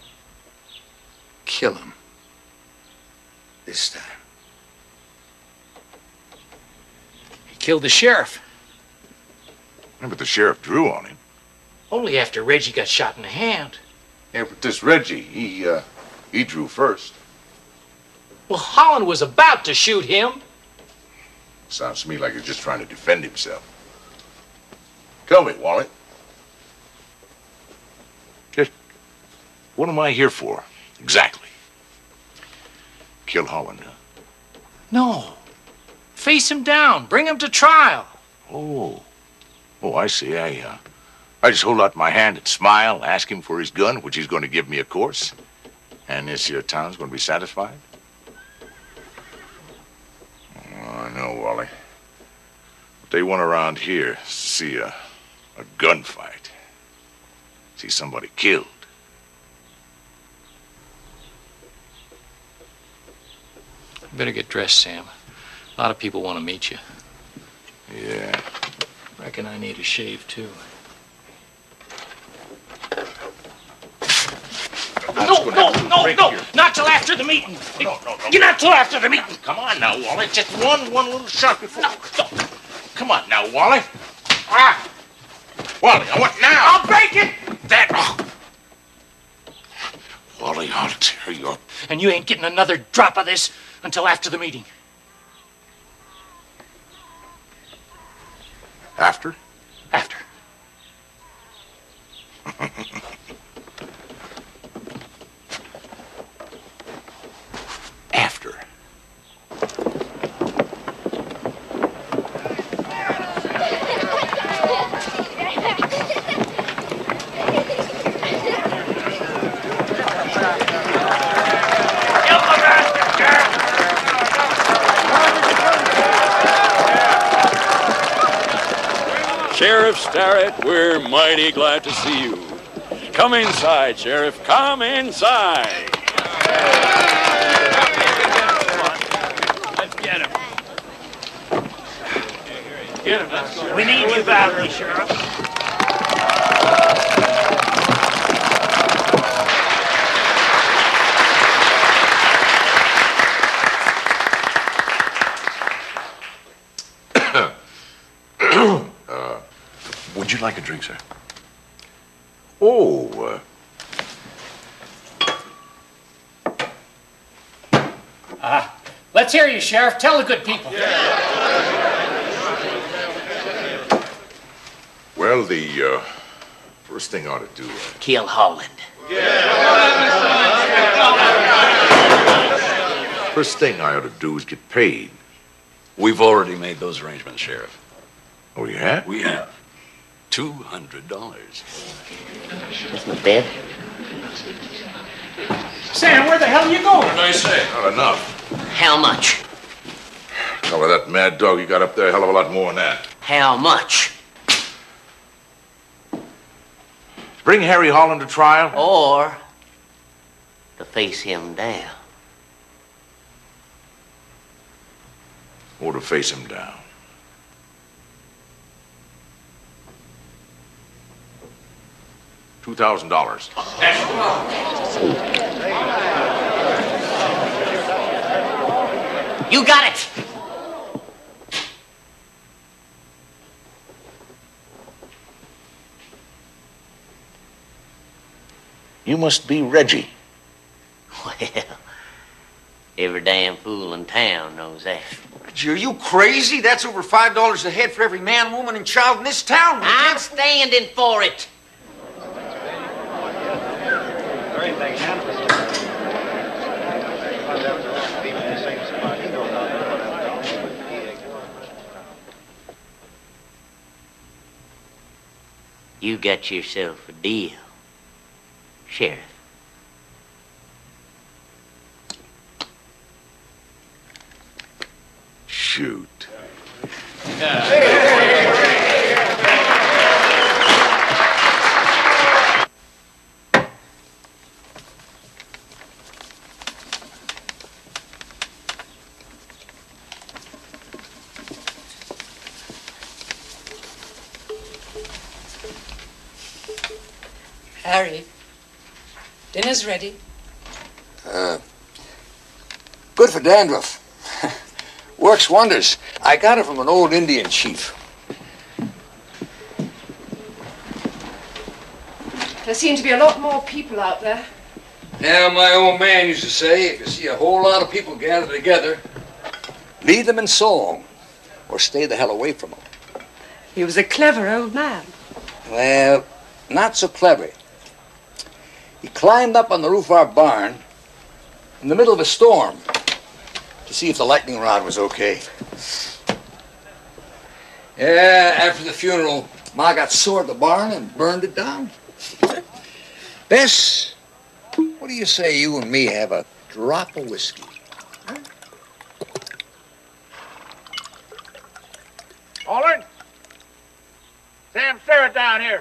Kill him. This time. He killed the sheriff. Yeah, but the sheriff drew on him. Only after Reggie got shot in the hand. Yeah, but this Reggie, he, uh, he drew first. Well, Holland was about to shoot him. Sounds to me like he's just trying to defend himself. Tell me, Wally. Just, what am I here for, exactly? Kill Holland, huh? No. Face him down. Bring him to trial. Oh. Oh, I see. I, uh, I just hold out my hand and smile, ask him for his gun, which he's going to give me, of course. And this here town's going to be satisfied? Oh, I know, Wally. What they want around here is to see a, a gunfight. See somebody killed. You better get dressed, Sam. A lot of people want to meet you. Yeah. Reckon I need a shave, too. No, no, no, no! Not till after the meeting! No, no, no. You're not till after the meeting! Come on now, Wally. Just one, one little shot before. No, no. Come on now, Wally. Ah! Wally, I want now! I'll break it! That. Oh. Wally, I'll tear you up. And you ain't getting another drop of this until after the meeting. After? After. After. Sheriff Starrett, we're mighty glad to see you. Come inside, Sheriff. Come inside. Let's get him. Get him. We need you badly, Sheriff. Would you like a drink, sir? Oh, uh... Uh, let's hear you, Sheriff. Tell the good people. Well, the, uh, first thing I ought to do... Uh, Kill Holland. First thing I ought to do is get paid. We've already made those arrangements, Sheriff. Oh, you have? We have. two hundred dollars. That's my bed. Sam, where the hell are you going? What did I say? Not enough. How much? Cover that mad dog you got up there a hell of a lot more than that. How much? Bring Harry Holland to trial? Or to face him down. Or to face him down. Two thousand dollars. You got it! You must be Reggie. Well, every damn fool in town knows that. Reggie, are you crazy? That's over five dollars a head for every man, woman, and child in this town. I'm standing for it. You got yourself a deal, Sheriff. Shoot. Harry, dinner's ready. Uh, good for dandruff. Works wonders. I got it from an old Indian chief. There seem to be a lot more people out there. Yeah, my old man used to say, if you see a whole lot of people gathered together, lead them in song, or stay the hell away from them. He was a clever old man. Well, not so clever. He climbed up on the roof of our barn in the middle of a storm to see if the lightning rod was okay. Yeah, after the funeral, Ma got sore at the barn and burned it down. Bess, what do you say you and me have a drop of whiskey? Huh? Holland? Sam Starrett down here.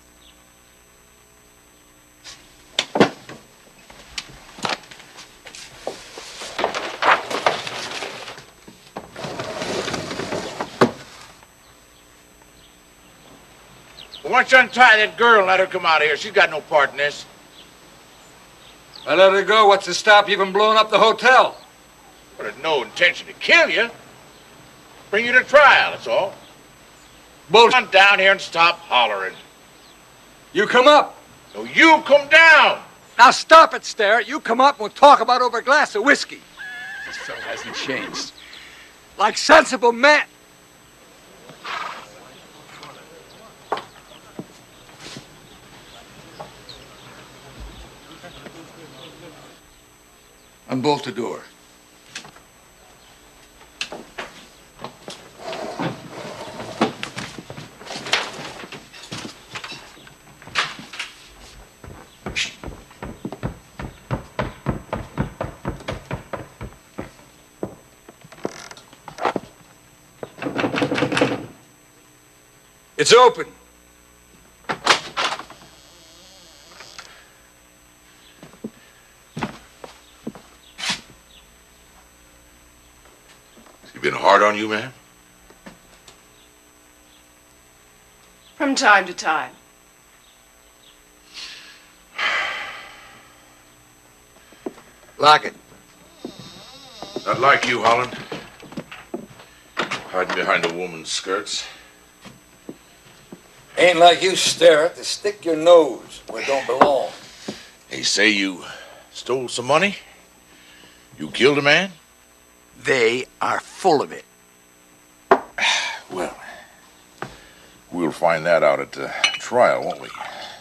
Why don't you untie that girl and let her come out of here? She's got no part in this. I let her go. What's to stop you from blowing up the hotel? But there's no intention to kill you. Bring you to trial, that's all. Bull, come down here and stop hollering. You come up. No, you come down. Now stop it, Starrett. You come up and we'll talk about over a glass of whiskey. This fellow hasn't changed. Like sensible men. Unbolt the door. It's open. He been hard on you, man? From time to time. Lock it. Not like you, Holland. Hiding behind a woman's skirts. Ain't like you, Starrett, to stick your nose where it don't belong. They say you stole some money? You killed a man? They are full of it. Well, we'll find that out at the trial, won't we?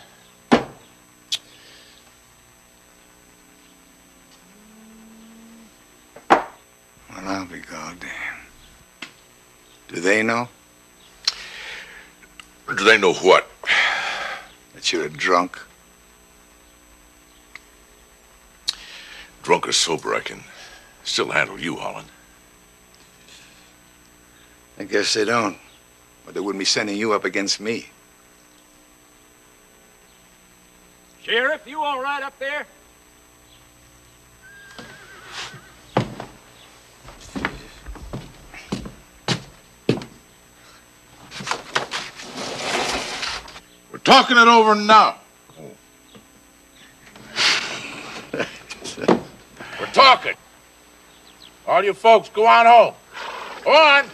Well, I'll be goddamn. Do they know? Do they know what? That you're a drunk? Drunk or sober, I can still handle you, Holland. I guess they don't. Or they wouldn't be sending you up against me. Sheriff, you all right up there? We're talking it over now. We're talking. All you folks, go on home. Go on.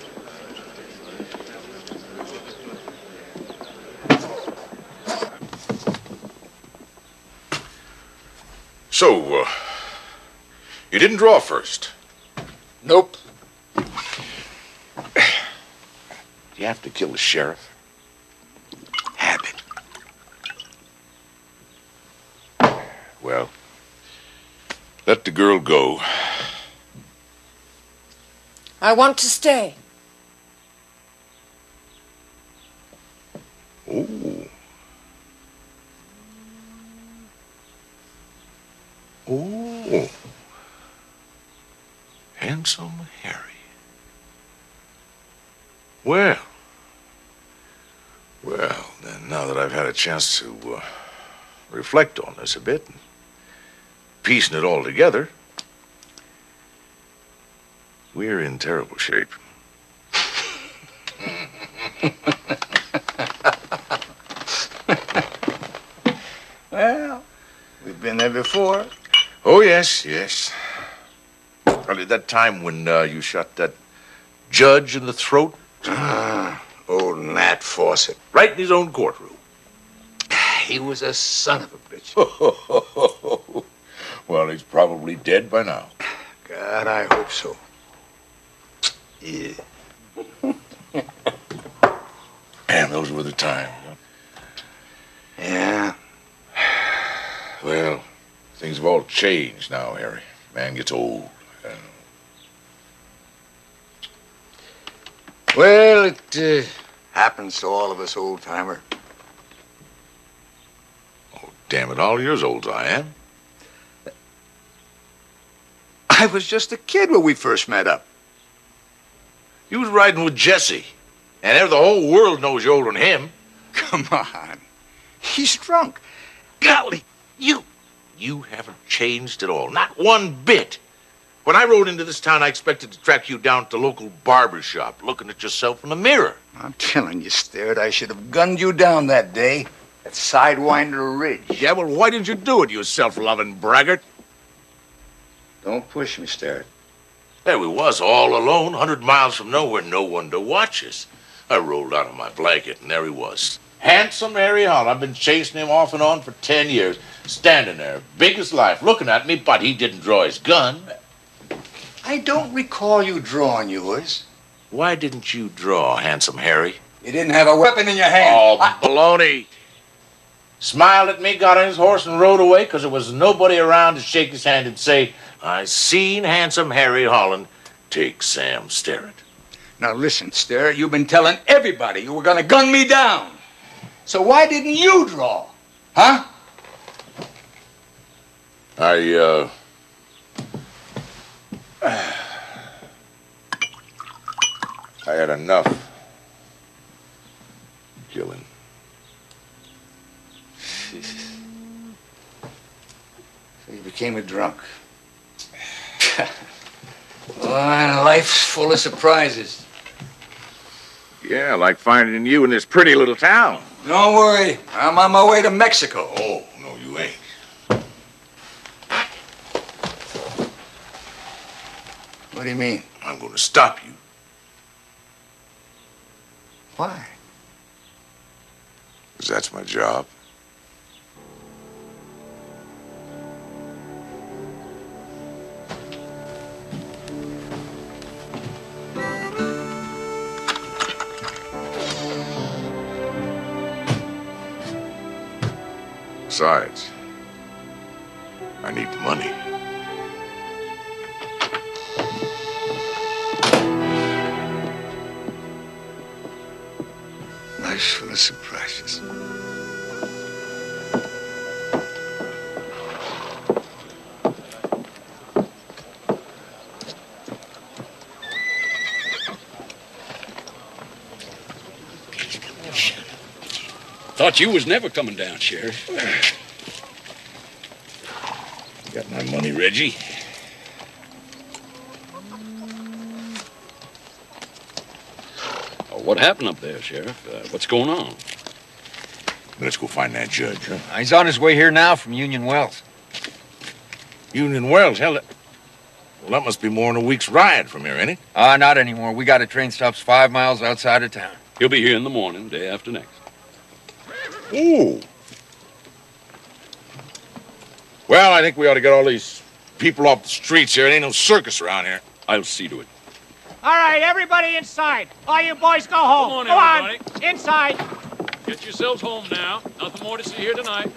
So, uh, you didn't draw first? Nope. Do you have to kill the sheriff? Habit. Well, let the girl go. I want to stay. Oh. Oh. Handsome Harry. Well. Well, then, now that I've had a chance to uh, reflect on this a bit and piecing it all together, we're in terrible shape. Well, we've been there before. Oh, yes, yes. Probably that time when uh, you shot that judge in the throat. Ah, old Nat Fawcett. Right in his own courtroom. He was a son of a bitch. Well, he's probably dead by now. God, I hope so. Yeah. Damn, those were the times. Huh? Yeah. Well, things have all changed now, Harry. Man gets old. I don't know. Well, it uh, happens to all of us, old-timer. Oh, damn it, all years old I am. I was just a kid when we first met up. You was riding with Jesse. And there the whole world knows you're older than him. Come on. He's drunk. Golly, you, you haven't changed at all. Not one bit. When I rode into this town, I expected to track you down to the local barber shop, looking at yourself in the mirror. I'm telling you, Starrett, I should have gunned you down that day at Sidewinder Ridge. Yeah, well, why didn't you do it, you self-loving braggart? Don't push me, Starrett. There we was, all alone, a hundred miles from nowhere, no one to watch us. I rolled out of my blanket, and there he was. Handsome Harry Hall. I've been chasing him off and on for ten years, standing there, big as life, looking at me, but he didn't draw his gun. I don't recall you drawing yours. Why didn't you draw, Handsome Harry? You didn't have a weapon in your hand. Oh, I... baloney. Smiled at me, got on his horse, and rode away because there was nobody around to shake his hand and say, I seen Handsome Harry Holland take Sam Starrett. Now listen, Starrett, you've been telling everybody you were going to gun me down. So why didn't you draw? Huh? I, uh... I had enough killing. So you became a drunk. Well, life's full of surprises. Yeah, like finding you in this pretty little town. Don't worry, I'm on my way to Mexico. Oh, no, you ain't. What do you mean? I'm going to stop you. Why? Because that's my job. Besides, I need the money. I Life's full of surprises. Thought you was never coming down, Sheriff. Got my money, Reggie. Oh, what happened up there, Sheriff? Uh, what's going on? Let's go find that judge, huh? He's on his way here now from Union Wells. Union Wells? Hell, well, that must be more than a week's ride from here, ain't it? Ah, uh, not anymore. We got a train stops five miles outside of town. He'll be here in the morning, day after next. Ooh. Well, I think we ought to get all these people off the streets here. It ain't no circus around here. I'll see to it. All right, everybody inside. All you boys go home. Come on, go everybody. on, inside. Get yourselves home now. Nothing more to see here tonight.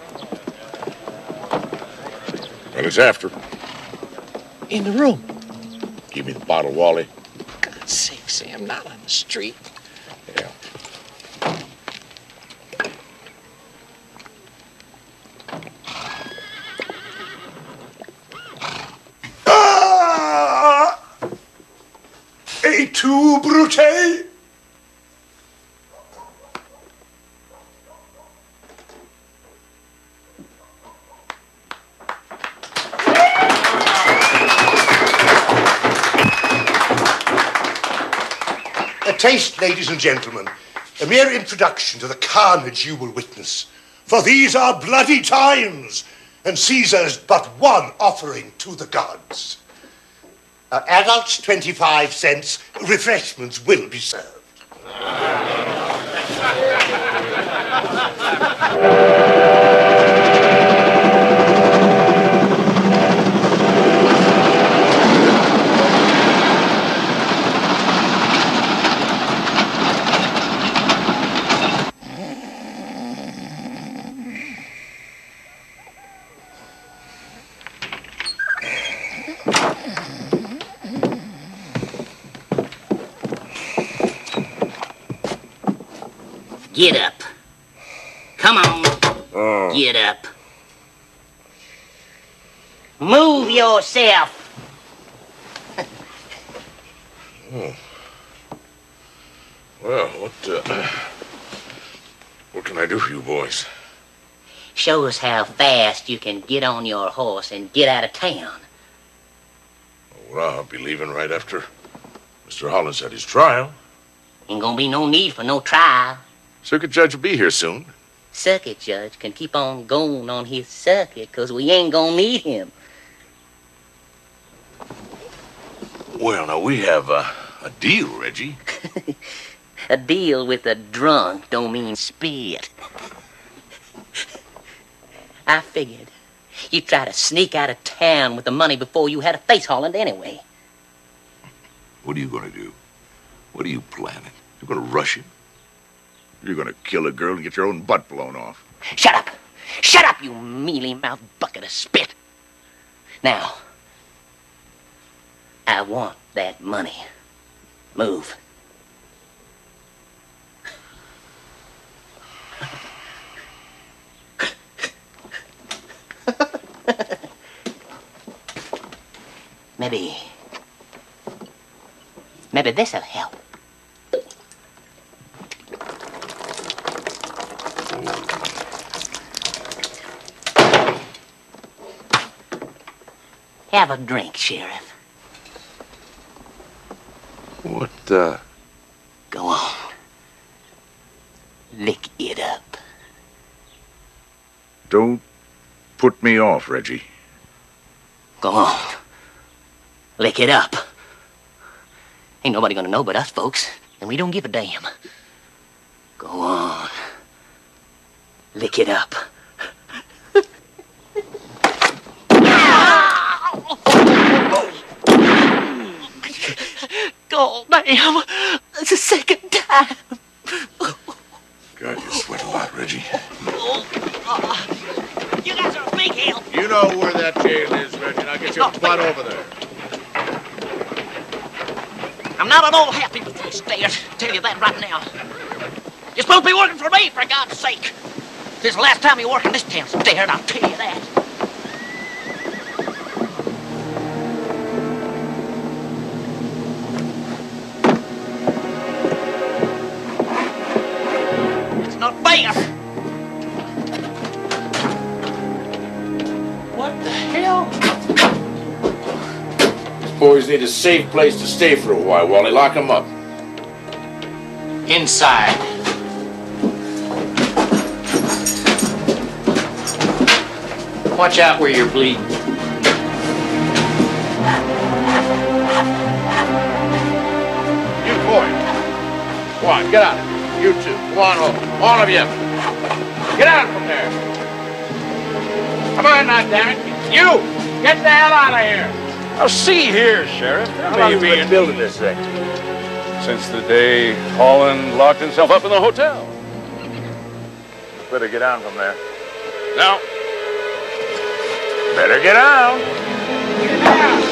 Well, it's after. In the room. Give me the bottle, Wally. God's sake, Sam, not on the street. Yeah. Et tu, Brute? A taste, ladies and gentlemen, a mere introduction to the carnage you will witness. For these are bloody times, and Caesar's but one offering to the gods. Uh, adults, twenty-five cents. Refreshments will be served. Get up. Come on. Oh. Get up. Move yourself. Oh. Well, what, uh, what can I do for you boys? Show us how fast you can get on your horse and get out of town. Well, I'll be leaving right after Mister Hollins had his trial. Ain't gonna be no need for no trial. Circuit judge will be here soon. Circuit judge can keep on going on his circuit, 'cause we ain't gonna need him. Well, now, we have a, a deal, Reggie. A deal with a drunk don't mean spit. I figured you'd try to sneak out of town with the money before you had a face Holland anyway. What are you going to do? What are you planning? You're going to rush him? You're going to kill a girl and get your own butt blown off. Shut up! Shut up, you mealy-mouthed bucket of spit! Now, I want that money. Move. Maybe... Maybe this'll help. Have a drink, Sheriff. What, uh... Go on. Lick it up. Don't put me off, Reggie. Go on. Lick it up. Ain't nobody gonna know but us folks, and we don't give a damn. Go on. Lick it up. God damn. That's the second time. God, you sweat a lot, Reggie. You guys are a big help. You know where that jail is, Reggie. Now get your butt over there. I'm not at all happy with these stairs. Tell you that right now. You're supposed to be working for me, for God's sake. This is the last time you work in this town, Stare, and I'll tell you that. It's not fair. What the hell? These boys need a safe place to stay for a while, Wally. Lock them up. Inside. Watch out where you're bleeding. You boys. Go on, get out of here. You two. Come on home. All of you. Get out from there. Come on now, damn it. You! Get the hell out of here. Now see here, Sheriff. There How long may have you be been an building this thing? Since the day Holland locked himself up in the hotel. Better get down from there. Now. Better get down. Get down.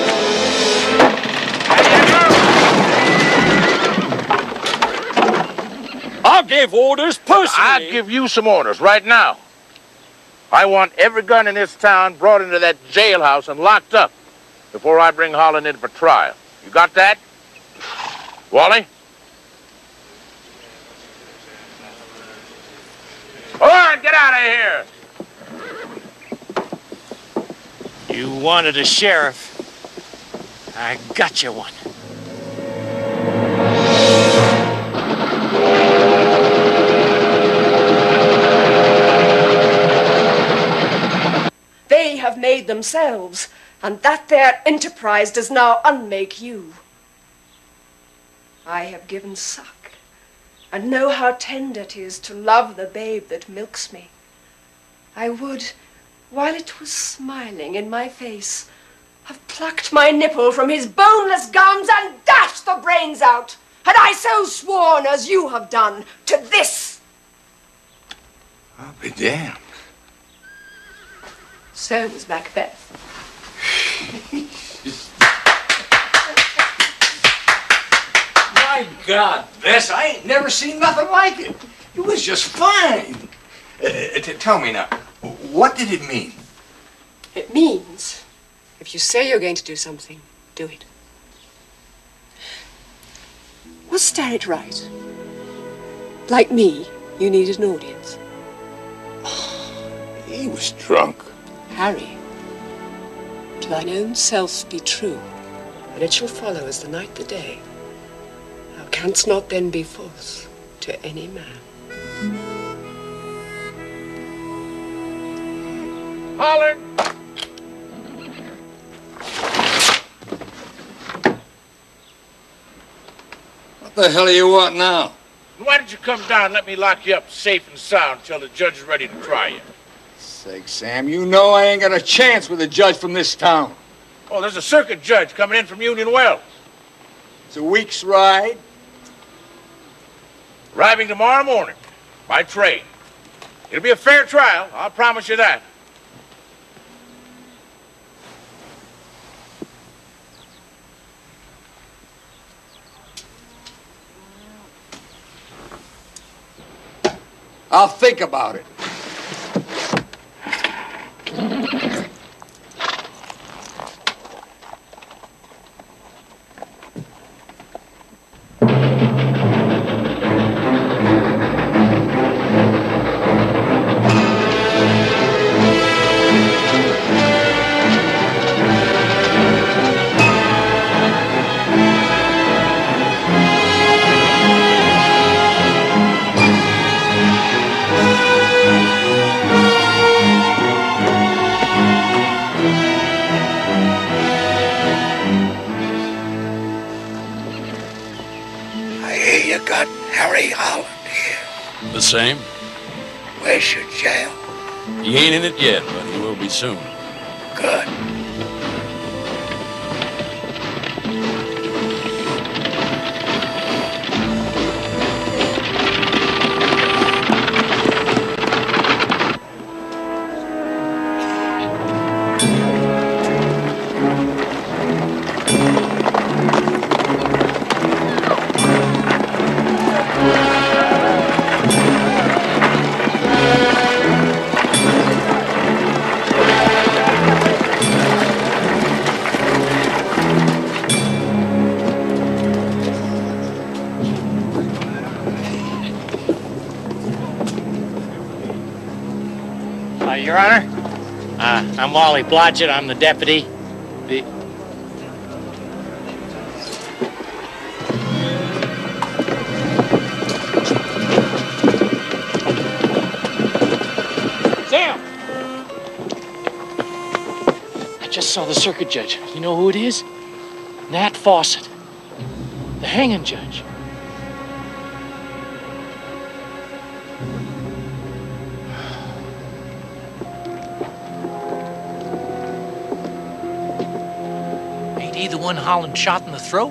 I gave orders personally. I'd give you some orders right now. I want every gun in this town brought into that jailhouse and locked up before I bring Holland in for trial. You got that? Wally? Come on, get out of here! You wanted a sheriff. I got you one. They have made themselves, and that their enterprise does now unmake you. I have given suck, and know how tender it is to love the babe that milks me. I would, while it was smiling in my face, have plucked my nipple from his boneless gums and dashed the brains out, had I so sworn as you have done to this. I'll be damned. So was Macbeth. My God, Bess, I ain't never seen nothing like it. It was just fine. Uh, t- tell me now, what did it mean? It means, if you say you're going to do something, do it. Was Starrett right? Like me, you needed an audience. He was drunk. Harry, to thine own self be true, and it shall follow as the night the day. Thou canst not then be false to any man. Holland! What the hell do you want now? Why don't you come down and let me lock you up safe and sound until the judge is ready to try you? Sake, Sam, you know I ain't got a chance with a judge from this town. Oh, there's a circuit judge coming in from Union Wells. It's a week's ride. Arriving tomorrow morning by train. It'll be a fair trial, I'll promise you that. I'll think about it. The same? Where's your jail? He ain't in it yet, but he will be soon. Good. Uh, Your Honor, uh, I'm Wally Blodgett. I'm the deputy. The... Sam! I just saw the circuit judge. You know who it is? Nat Fawcett, the hanging judge. Ain't he the one Holland shot in the throat?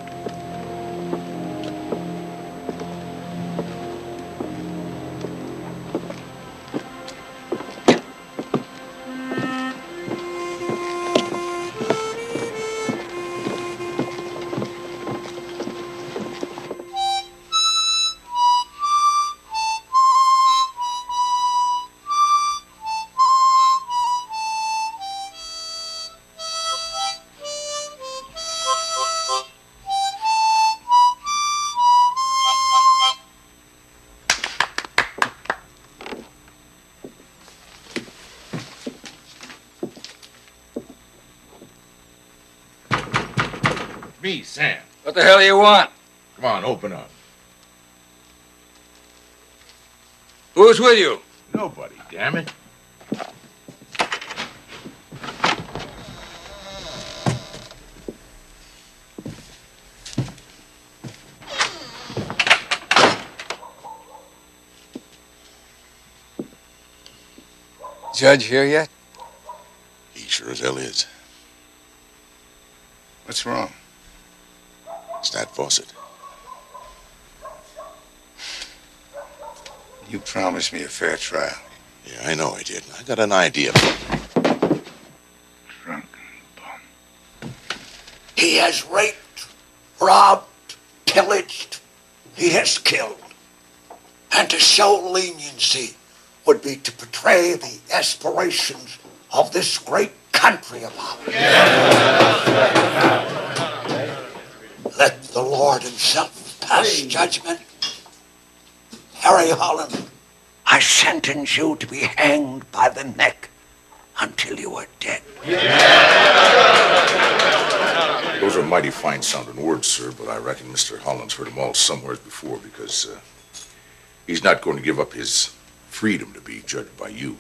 Me, Sam. What the hell do you want? Come on, open up. Who's with you? Nobody, damn it. Judge here yet? He sure as hell is. What's wrong? It's Nat Fawcett. You promised me a fair trial. Yeah, I know I did. I got an idea. He has raped, robbed, pillaged. He has killed. And to show leniency would be to betray the aspirations of this great country of ours. Let the Lord himself pass judgment. Harry Holland, I sentence you to be hanged by the neck until you are dead. Those are mighty fine sounding words, sir, but I reckon Mister Holland's heard them all somewhere before because uh, he's not going to give up his freedom to be judged by you.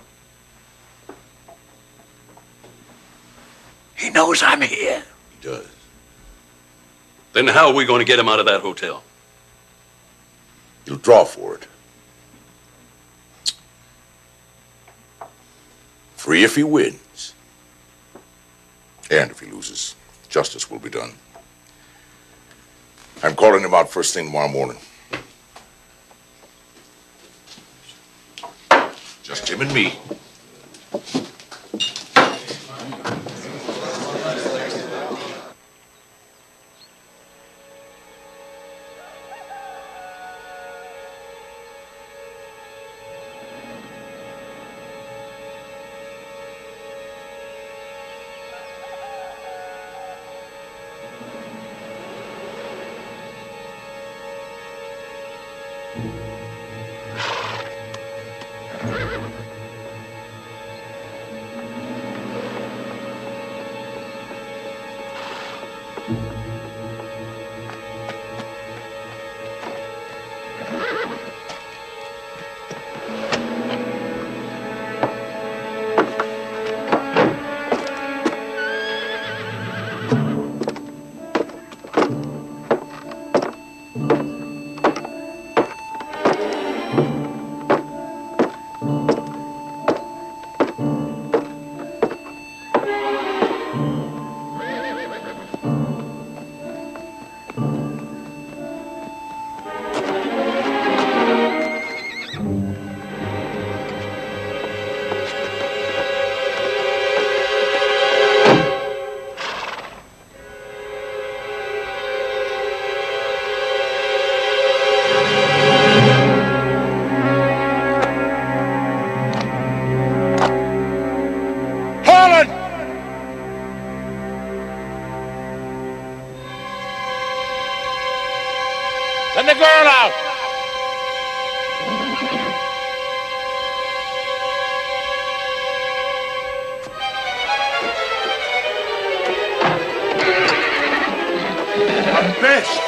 He knows I'm here. He does. Then how are we going to get him out of that hotel? He'll draw for it. Free if he wins. And if he loses, justice will be done. I'm calling him out first thing tomorrow morning. Just him and me.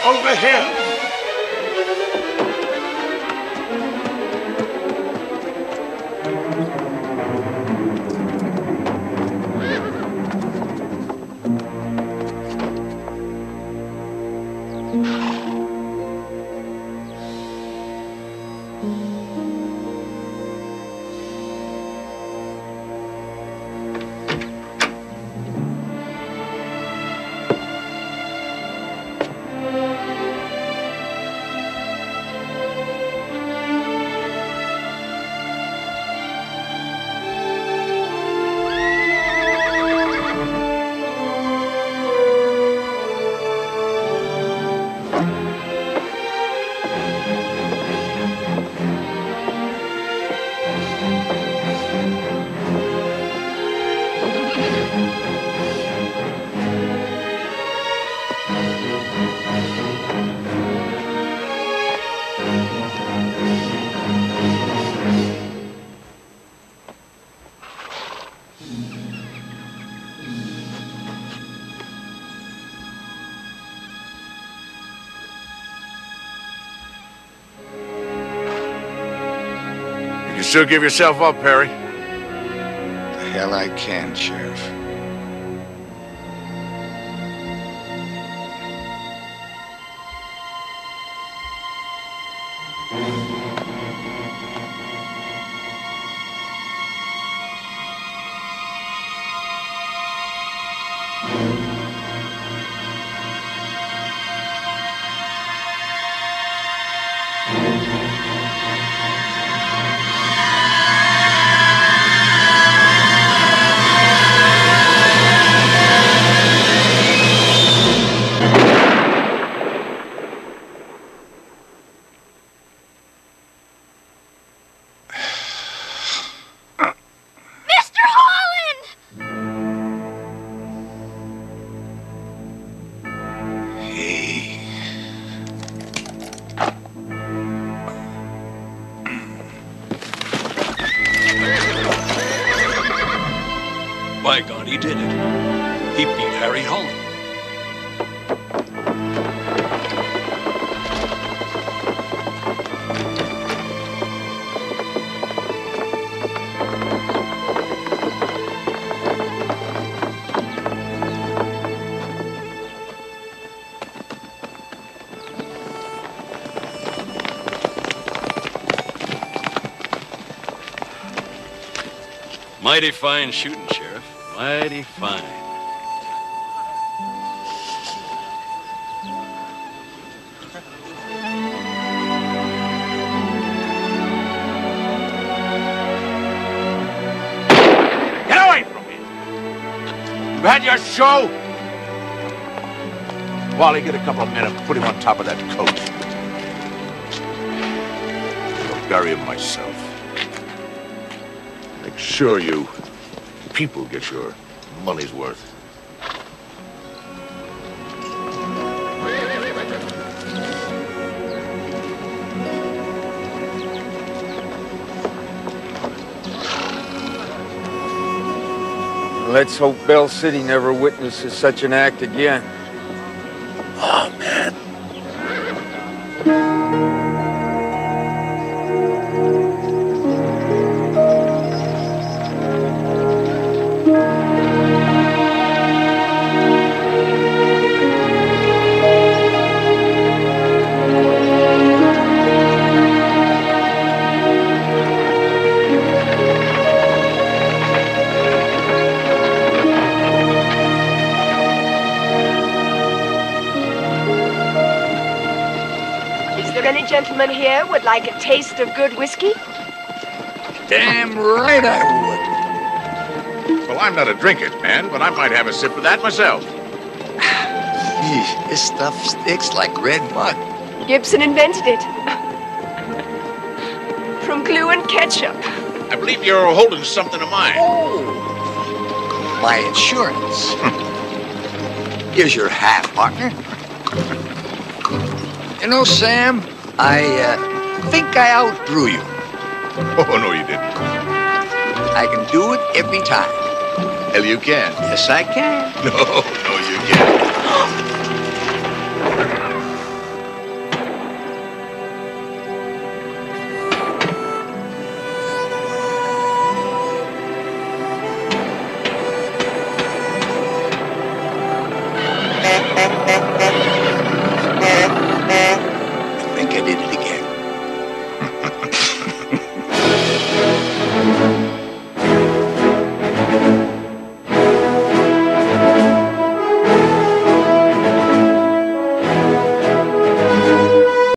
over here. You still give yourself up, Perry? The hell I can, Sheriff. By God, he did it. He beat Harry Holland. Mighty fine shooting, Sheriff. Mighty fine. Get away from me! You had your show? Wally, get a couple of men and put him on top of that coach. I'll bury him myself. Make sure you people get your money's worth. Let's hope Bell City never witnesses such an act again. Oh, man. Gentlemen here would like a taste of good whiskey? Damn right I would. Well, I'm not a drinking man, but I might have a sip of that myself. This stuff sticks like red mud. Gibson invented it. From glue and ketchup. I believe you're holding something of mine. Oh, my insurance. Here's your half, partner. You know, Sam, I uh, think I outdrew you. Oh, no, you didn't. I can do it every time. Hell, you can. Yes, I can. No, no, you can't. Thank you.